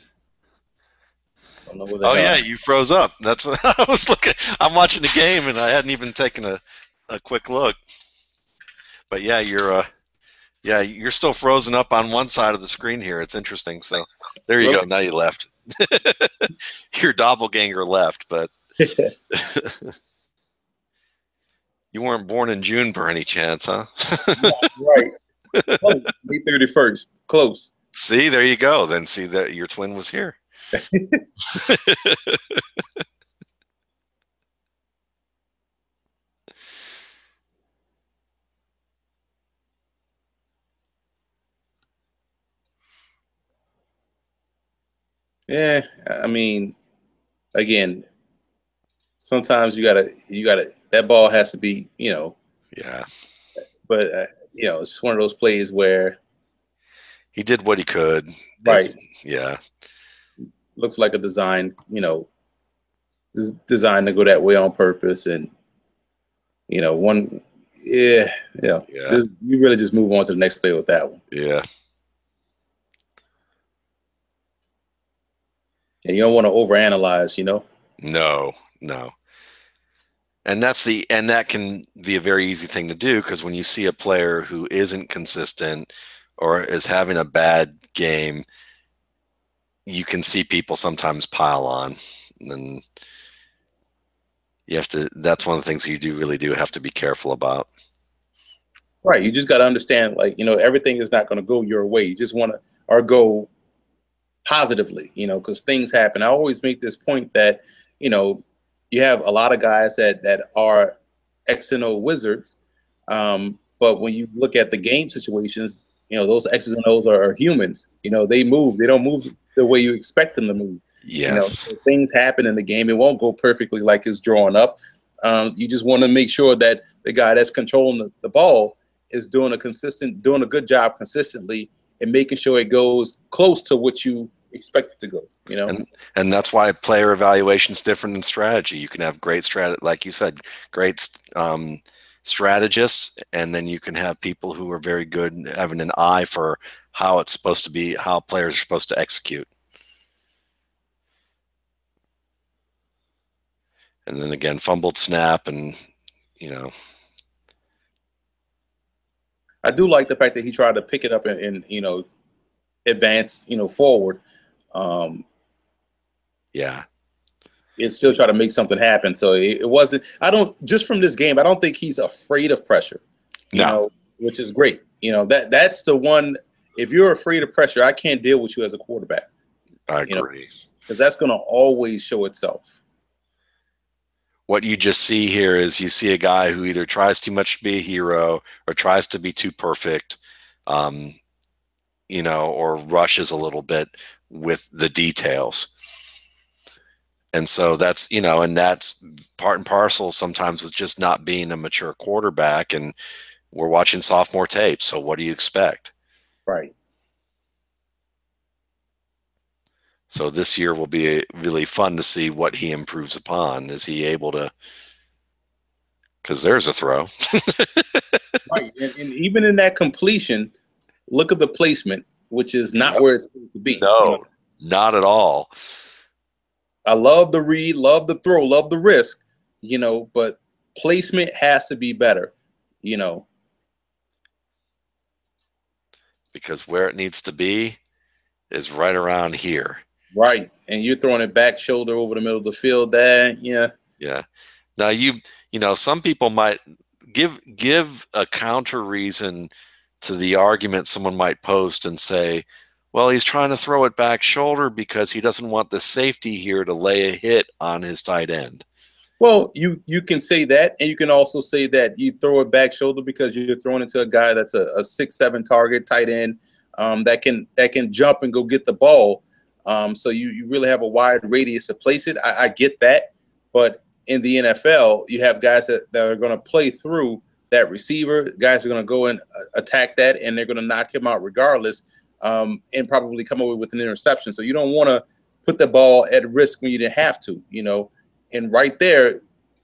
Don't know where the Oh hell. yeah, you froze up. That's I was looking. I'm watching the game and I hadn't even taken a quick look. But yeah, you're still frozen up on one side of the screen here. It's interesting. So there you Really? go. Now you left. Your doppelganger left, but you weren't born in June per any chance, huh? Right. Close. May 31st. Close. See, there you go. Then see that your twin was here. Yeah. I mean, again, sometimes you gotta, that ball has to be, Yeah, but, it's one of those plays where, he did what he could. right, It's yeah, looks like a design, designed to go that way on purpose. And, one, yeah, yeah, you really just move on to the next play with that one. yeah. And you don't want to overanalyze. No, no. And that can be a very easy thing to do because when you see a player who isn't consistent or is having a bad game, you can see people sometimes pile on. And you have to, that's one of the things you do really do have to be careful about. Right. You just got to understand, like, everything is not going to go your way. You just want to, or go positively, because things happen. I always make this point that, you know, you have a lot of guys that are X and O wizards. But when you look at the game situations, those X's and O's are humans. They move. They don't move the way you expect them to move. Yes. So things happen in the game. It won't go perfectly like it's drawn up. You just want to make sure that the guy that's controlling the ball is doing a good job consistently, and making sure it goes close to what you expect it to go. And that's why player evaluation is different than strategy. You can have great like you said, great strategists, and then you can have people who are very good having an eye for how it's supposed to be, how players are supposed to execute. And then again, fumbled snap, and you know, I do like the fact that he tried to pick it up and advance forward. Um, yeah, and still try to make something happen. So it wasn't. I don't just from this game. I don't think he's afraid of pressure. no, Which is great. That's the one. If you're afraid of pressure, I can't deal with you as a quarterback. I You know, agree. because that's going to always show itself. What you just see here is you see a guy who either tries too much to be a hero or tries to be too perfect, um, or rushes a little bit with the details. And so and that's part and parcel sometimes with just not being a mature quarterback. And we're watching sophomore tape. So what do you expect? Right. So this year will be really fun to see what he improves upon. Is he able to? Because there's a throw. Right. And even in that completion, look at the placement, which is not Yep. where it's supposed to be. No, not at all. I love the read, love the throw, love the risk, but placement has to be better, you know. Because where it needs to be is right around here. Right. And you're throwing it back shoulder over the middle of the field there. Yeah. Yeah. Now some people might give a counter reason to the argument someone might post and say, well, he's trying to throw it back shoulder because he doesn't want the safety here to lay a hit on his tight end. Well, you can say that, and you can also say that you throw it back shoulder because you're throwing it to a guy that's a 6'7" target tight end, that can jump and go get the ball. So you really have a wide radius to place it. I get that. But in the NFL, you have guys that are going to play through that receiver. Guys are going to go and attack that, and they're going to knock him out regardless, and probably come away with an interception. So you don't want to put the ball at risk when you didn't have to, And right there,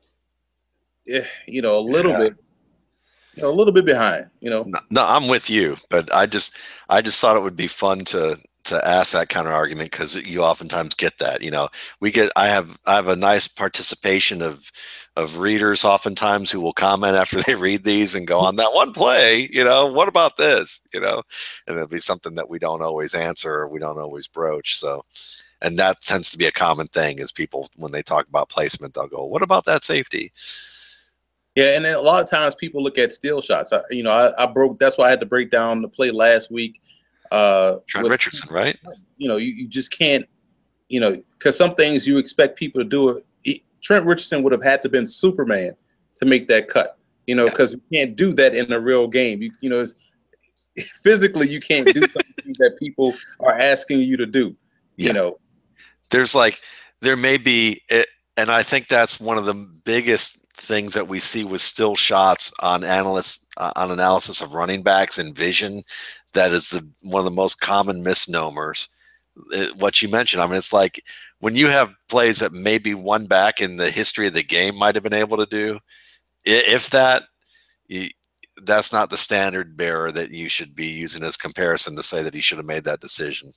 Yeah. a little bit behind, No, no, I'm with you, but I just thought it would be fun to ask that kind of argument because you oftentimes get that. I have a nice participation of readers oftentimes who will comment after they read these and go on that one play, what about this, and it'll be something that we don't always answer or we don't always broach. So, and that tends to be a common thing is people when they talk about placement, they'll go, "What about that safety?" Yeah, and then a lot of times people look at steal shots. I broke. That's why I had to break down the play last week. Trent With Richardson, right? you just can't, because some things you expect people to do. Trent Richardson would have had to been Superman to make that cut. Yeah, Because you can't do that in a real game. It's, physically you can't do something that people are asking you to do. You yeah. know, There's like there may be it, and I think that's one of the biggest things that we see with still shots on analysts on analysis of running backs and vision. That is the one of the most common misnomers. What you mentioned, I mean, it's like when you have plays that maybe one back in the history of the game might have been able to do, if that. That's not the standard bearer that you should be using as comparison to say that he should have made that decision.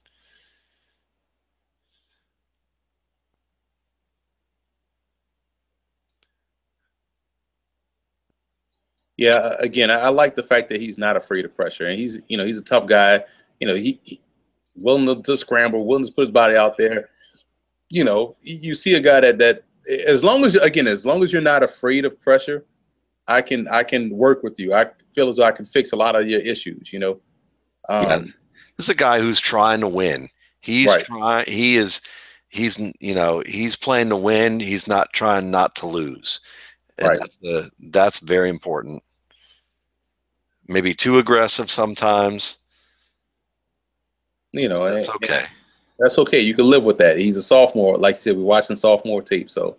yeah. Again, I like the fact that he's not afraid of pressure, and he's a tough guy. He willing to scramble, willing to put his body out there. You see a guy that as long as you're not afraid of pressure, I can work with you. I feel as though I can fix a lot of your issues. Yeah, Um, this is a guy who's trying to win. He's right, trying. He's playing to win. He's not trying not to lose, and right. that's very important. Maybe too aggressive sometimes, but that's And okay. that's okay. You can live with that. He's a sophomore, like you said. We're watching sophomore tape, so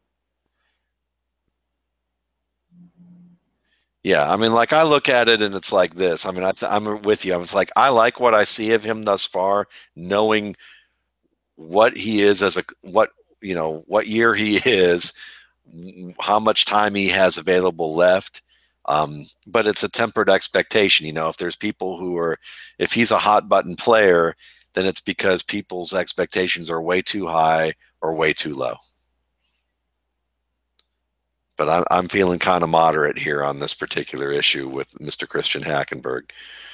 Yeah, I mean, like I look at it and it's like this. I mean, I'm with you. I was like, I like what I see of him thus far, knowing what he is as a what year he is, how much time he has available left. But it's a tempered expectation. If there's people if he's a hot button player, then it's because people's expectations are way too high or way too low. But I'm feeling kind of moderate here on this particular issue with Mr. Christian Hackenberg.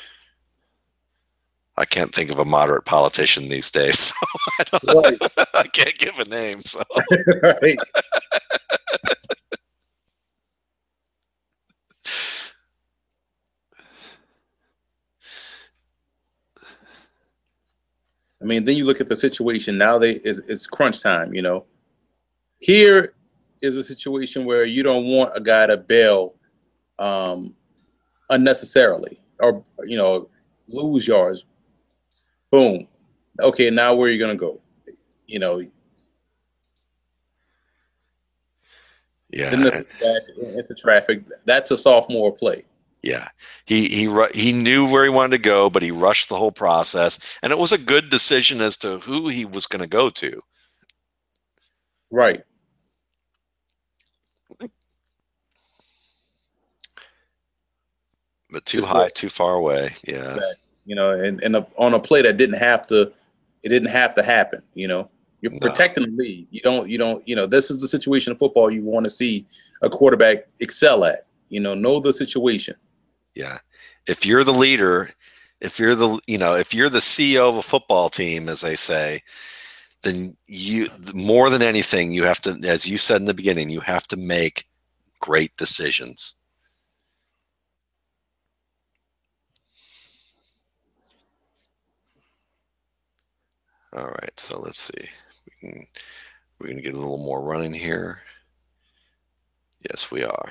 I can't think of a moderate politician these days, so right, I can't give a name. So right. I mean, then you look at the situation now. It's crunch time. Here is a situation where you don't want a guy to bail um, unnecessarily or lose yards. Boom. Okay, now where are you gonna go? You know, then the yeah, back into traffic. That's a sophomore play. yeah. He knew where he wanted to go, but he rushed the whole process, and it was a good decision as to who he was going to go to. Right. But To too high, throw too far away. Yeah, that. On a play that didn't have to happen. You're no, protecting the lead. You don't. This is the situation in football you want to see a quarterback excel at. Know the situation. yeah. If you're the leader, if you're the CEO of a football team, as they say, then you more than anything, you have to, as you said in the beginning, you have to make great decisions. All right, so let's see. We're gonna get a little more running here. Yes, we are.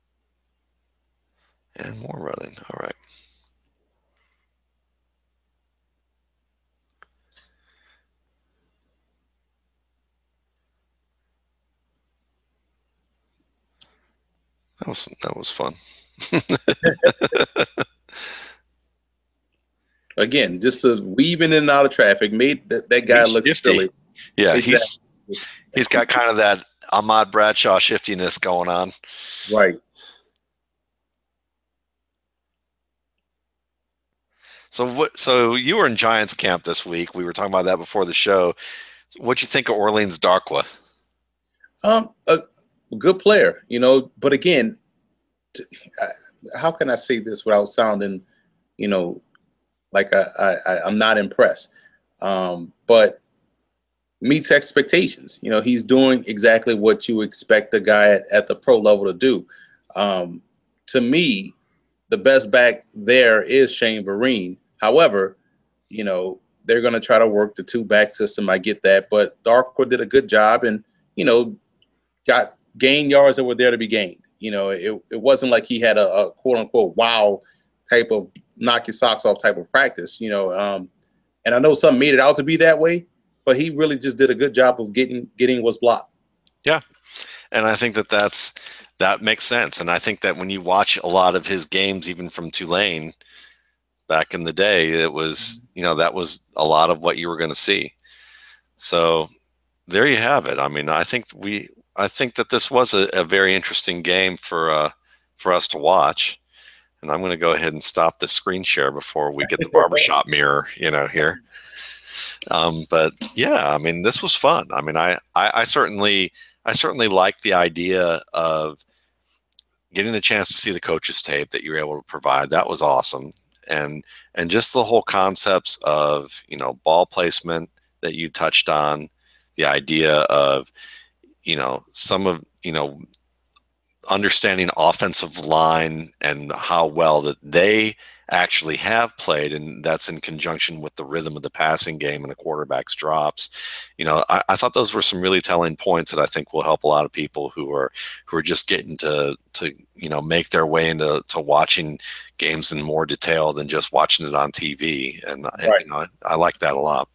And more running. All right. That was fun. Again, just to weaving in and out of traffic made that guy He's look shifty. silly. Yeah, Exactly. he's got kind of that Ahmad Bradshaw shiftiness going on. Right. So what? So you were in Giants camp this week. We were talking about that before the show. What'd you think of Orleans Darkwa? A good player, you know, but again, t- how can I say this without sounding, you know, like I'm not impressed? But meets expectations. You know, he's doing exactly what you expect a guy at the pro level to do. Um, to me, the best back there is Shane Vereen. However, you know, they're going to try to work the two back system. I get that, but Darkwood did a good job and, you know, got gain yards that were there to be gained. You know, it wasn't like he had a quote unquote wow type of knock your socks off type of practice, you know. And I know some made it out to be that way, but he really just did a good job of getting what's blocked. Yeah, and I think that makes sense. And I think that when you watch a lot of his games, even from Tulane back in the day, it was that was a lot of what you were going to see. So there you have it. I mean, I think that this was a very interesting game for us to watch. And I'm going to go ahead and stop the screen share before we get the barbershop mirror, here. But yeah, I mean, this was fun. I mean, I certainly like the idea of getting a chance to see the coaches tape that you were able to provide. That was awesome. And just the whole concepts of, ball placement that you touched on, the idea of, some of, understanding offensive line and how well that they actually have played, and that's in conjunction with the rhythm of the passing game and the quarterback's drops. I thought those were some really telling points that I think will help a lot of people who are just getting to make their way into watching games in more detail than just watching it on TV, and Right. I like that a lot.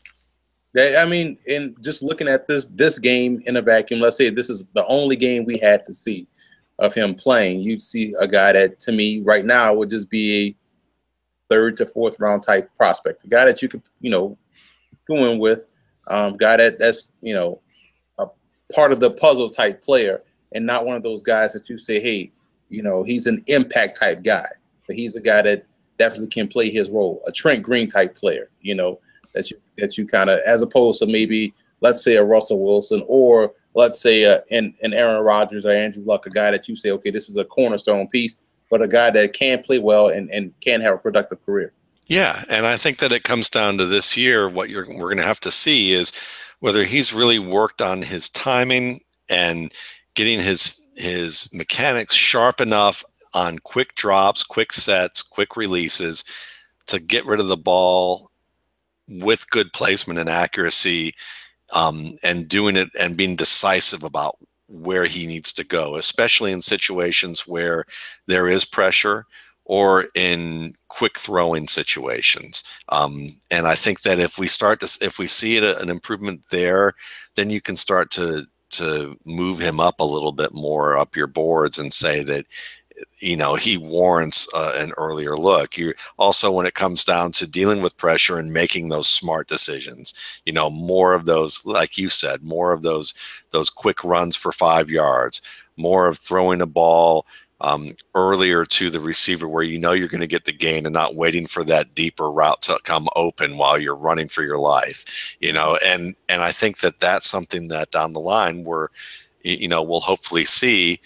I mean, in just looking at this game in a vacuum, let's say this is the only game we had to see of him playing, you'd see a guy that, to me, right now would just be a third to fourth round type prospect, a guy that you could, go in with, guy that's a part of the puzzle type player, and not one of those guys that you say, hey, he's an impact type guy, but he's a guy that definitely can play his role, a Trent Green type player, that you kind of, as opposed to maybe, let's say, a Russell Wilson, or let's say an Aaron Rodgers or Andrew Luck, a guy that you say, okay, this is a cornerstone piece, but a guy that can play well and can have a productive career. Yeah, and I think that it comes down to this year. We're going to have to see is whether he's really worked on his timing and getting his mechanics sharp enough on quick drops, quick sets, quick releases to get rid of the ball with good placement and accuracy, and doing it and being decisive about where he needs to go, especially in situations where there is pressure or in quick throwing situations. And I think that if we see an improvement there, then you can start to move him up a little bit more up your boards and say that he warrants an earlier look. You also, when it comes down to dealing with pressure and making those smart decisions, more of those, like you said, more of those quick runs for 5 yards, more of throwing a ball earlier to the receiver where you're going to get the gain and not waiting for that deeper route to come open while you're running for your life. And I think that that's something that down the line we'll hopefully see.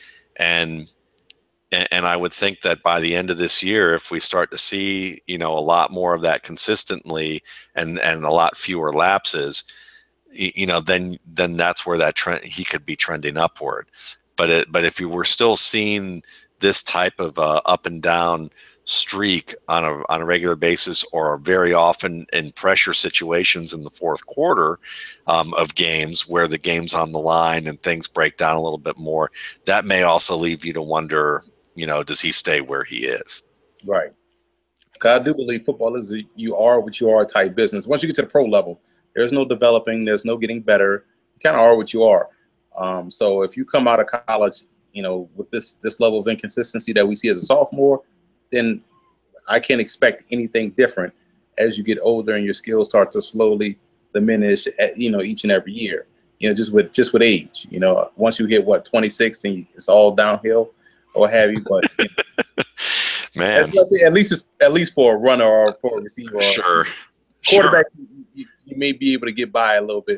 And I would think that by the end of this year, if we start to see, a lot more of that consistently and a lot fewer lapses, then that's where that trend, he could be trending upward. But if you were still seeing this type of up and down streak on a regular basis, or very often in pressure situations in the fourth quarter of games where the game's on the line and things break down a little bit more, that may also leave you to wonder, does he stay where he is? Right. Because I do believe football is you are what you are type business. Once you get to the pro level, there's no developing, there's no getting better. You kind of are what you are. So if you come out of college, with this level of inconsistency that we see as a sophomore, then I can't expect anything different as you get older and your skills start to slowly diminish, each and every year. Just with age. Once you hit 26, then it's all downhill or what have you. But Man, at least for a runner or for a receiver or sure, quarterback, sure. you may be able to get by a little bit.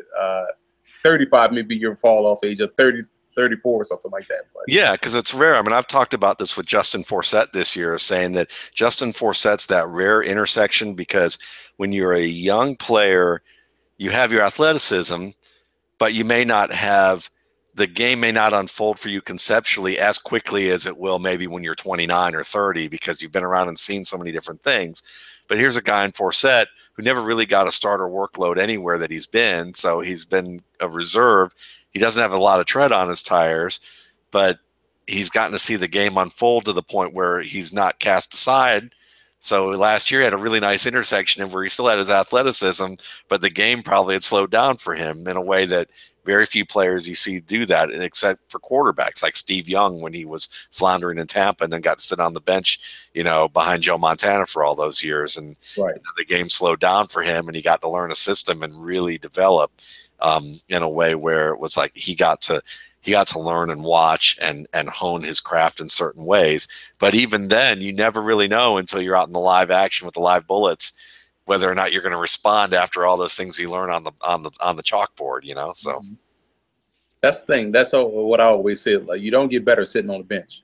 35 may be your fall off age, of 30, 34 or something like that. But Yeah, because it's rare. I mean, I've talked about this with Justin Forsett this year, saying that Justin Forsett's that rare intersection because when you're a young player, you have your athleticism, but you may not have the game may not unfold for you conceptually as quickly as it will maybe when you're 29 or 30 because you've been around and seen so many different things. But here's a guy in Forsett who never really got a starter workload anywhere that he's been. So he's been a reserve. He doesn't have a lot of tread on his tires, but he's gotten to see the game unfold to the point where he's not cast aside. So last year he had a really nice intersection where he still had his athleticism, but the game probably had slowed down for him in a way that very few players you see do that, and except for quarterbacks like Steve Young when he was floundering in Tampa and then got to sit on the bench, behind Joe Montana for all those years. And right. the game slowed down for him and he got to learn a system and really develop in a way where it was like he got to learn and watch and hone his craft in certain ways. But even then, you never really know until you're out in the live action with the live bullets whether or not you're going to respond after all those things you learn on the chalkboard. So that's the thing. That's what I always say. Like, you don't get better sitting on the bench.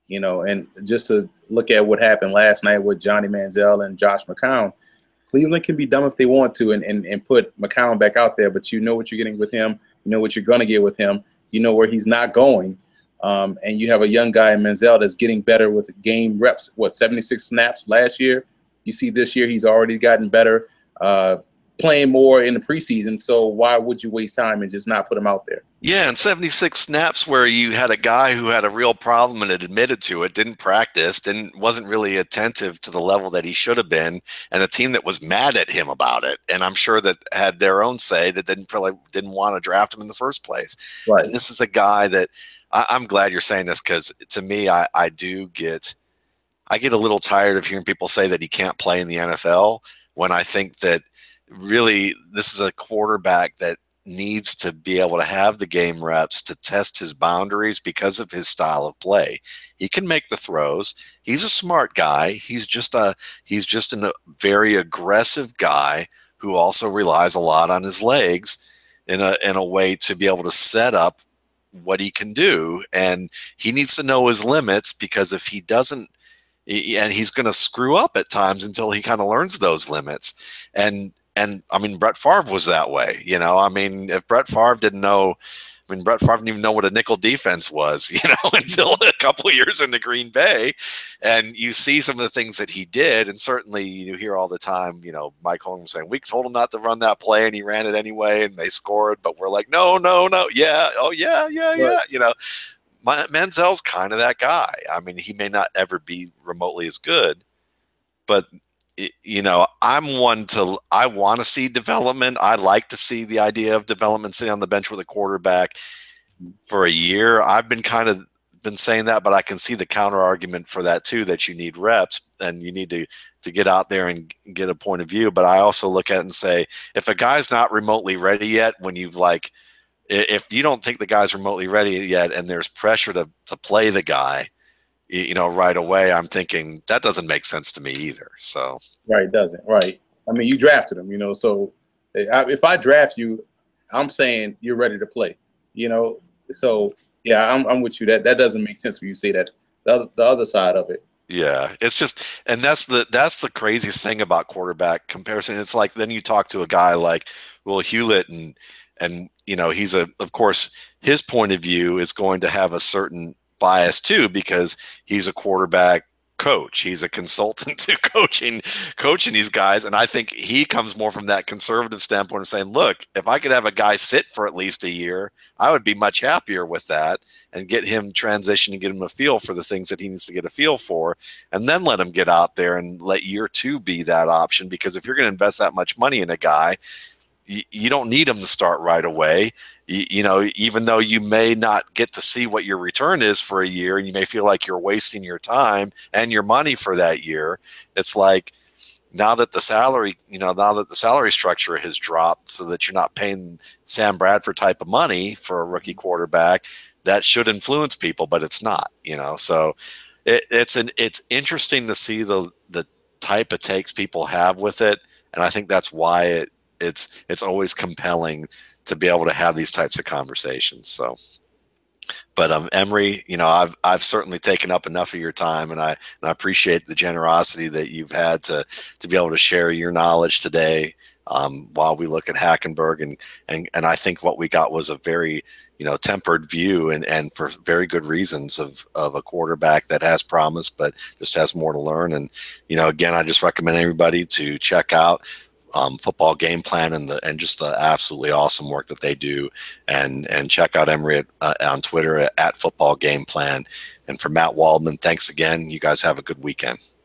And just to look at what happened last night with Johnny Manziel and Josh McCown, Cleveland can be dumb if they want to and put McCown back out there, but you know what you're getting with him. You know what you're going to get with him. You know where he's not going. And you have a young guy in Manziel that's getting better with game reps. 76 snaps last year? You see this year he's already gotten better, playing more in the preseason. So why would you waste time and just not put him out there? Yeah, and 76 snaps where you had a guy who had a real problem and had admitted to it, didn't practice, wasn't really attentive to the level that he should have been, and a team that was mad at him about it. And I'm sure that had their own say that didn't want to draft him in the first place. Right. And this is a guy that I'm glad you're saying this because to me, I get a little tired of hearing people say that he can't play in the NFL when I think that really this is a quarterback that needs to be able to have the game reps to test his boundaries because of his style of play. He can make the throws. He's a smart guy. He's just a very aggressive guy who also relies a lot on his legs in a way to be able to set up what he can do. And he needs to know his limits because if he doesn't, and he's going to screw up at times until he kind of learns those limits. And I mean, Brett Favre was that way. I mean, if Brett Favre didn't know, Brett Favre didn't even know what a nickel defense was, until a couple of years into Green Bay. And you see some of the things that he did. And certainly you hear all the time, Mike Holmgren saying, we told him not to run that play and he ran it anyway and they scored. But we're like, no. Yeah. Oh, yeah. Right. Manziel's kind of that guy. I mean, he may not ever be remotely as good, but I want to see development. I like to see the idea of development sitting on the bench with a quarterback for a year. I've been saying that, but I can see the counter argument for that too, that you need reps and you need to get out there and get a point of view. But I also look at it and say, if a guy's not remotely ready yet, if you don't think the guy's remotely ready yet and there's pressure to play the guy, right away, I'm thinking that doesn't make sense to me either. So right, it doesn't. Right. I mean, you drafted him, so if I draft you, I'm saying you're ready to play, So yeah, I'm with you. That doesn't make sense when you say that. The other side of it. Yeah, it's just, and that's the craziest thing about quarterback comparison. It's like then you talk to a guy like Will Hewlett and he's of course his point of view is going to have a certain bias too because he's a quarterback coach. He's a consultant to coaching these guys, and I think he comes more from that conservative standpoint of saying, look, if I could have a guy sit for at least a year, I would be much happier with that and get him transition and get him a feel for the things that he needs to get a feel for, and then let him get out there and let year two be that option. Because if you're going to invest that much money in a guy, you don't need them to start right away. You know, even though you may not get to see what your return is for a year, and you may feel like you're wasting your time and your money for that year, it's like, now that the salary, now that the salary structure has dropped so that you're not paying Sam Bradford type of money for a rookie quarterback, that should influence people, but it's not, So it's interesting to see the type of takes people have with it. And I think that's why it's always compelling to be able to have these types of conversations. So, but Emory, I've certainly taken up enough of your time, and I appreciate the generosity that you've had to be able to share your knowledge today, while we look at Hackenberg, and I think what we got was a very tempered view, and for very good reasons, of a quarterback that has promise but just has more to learn. And again, I just recommend everybody to check out Football Gameplan, and just the absolutely awesome work that they do, and check out Emory on Twitter at Football Gameplan. And for Matt Waldman, thanks again. You guys have a good weekend.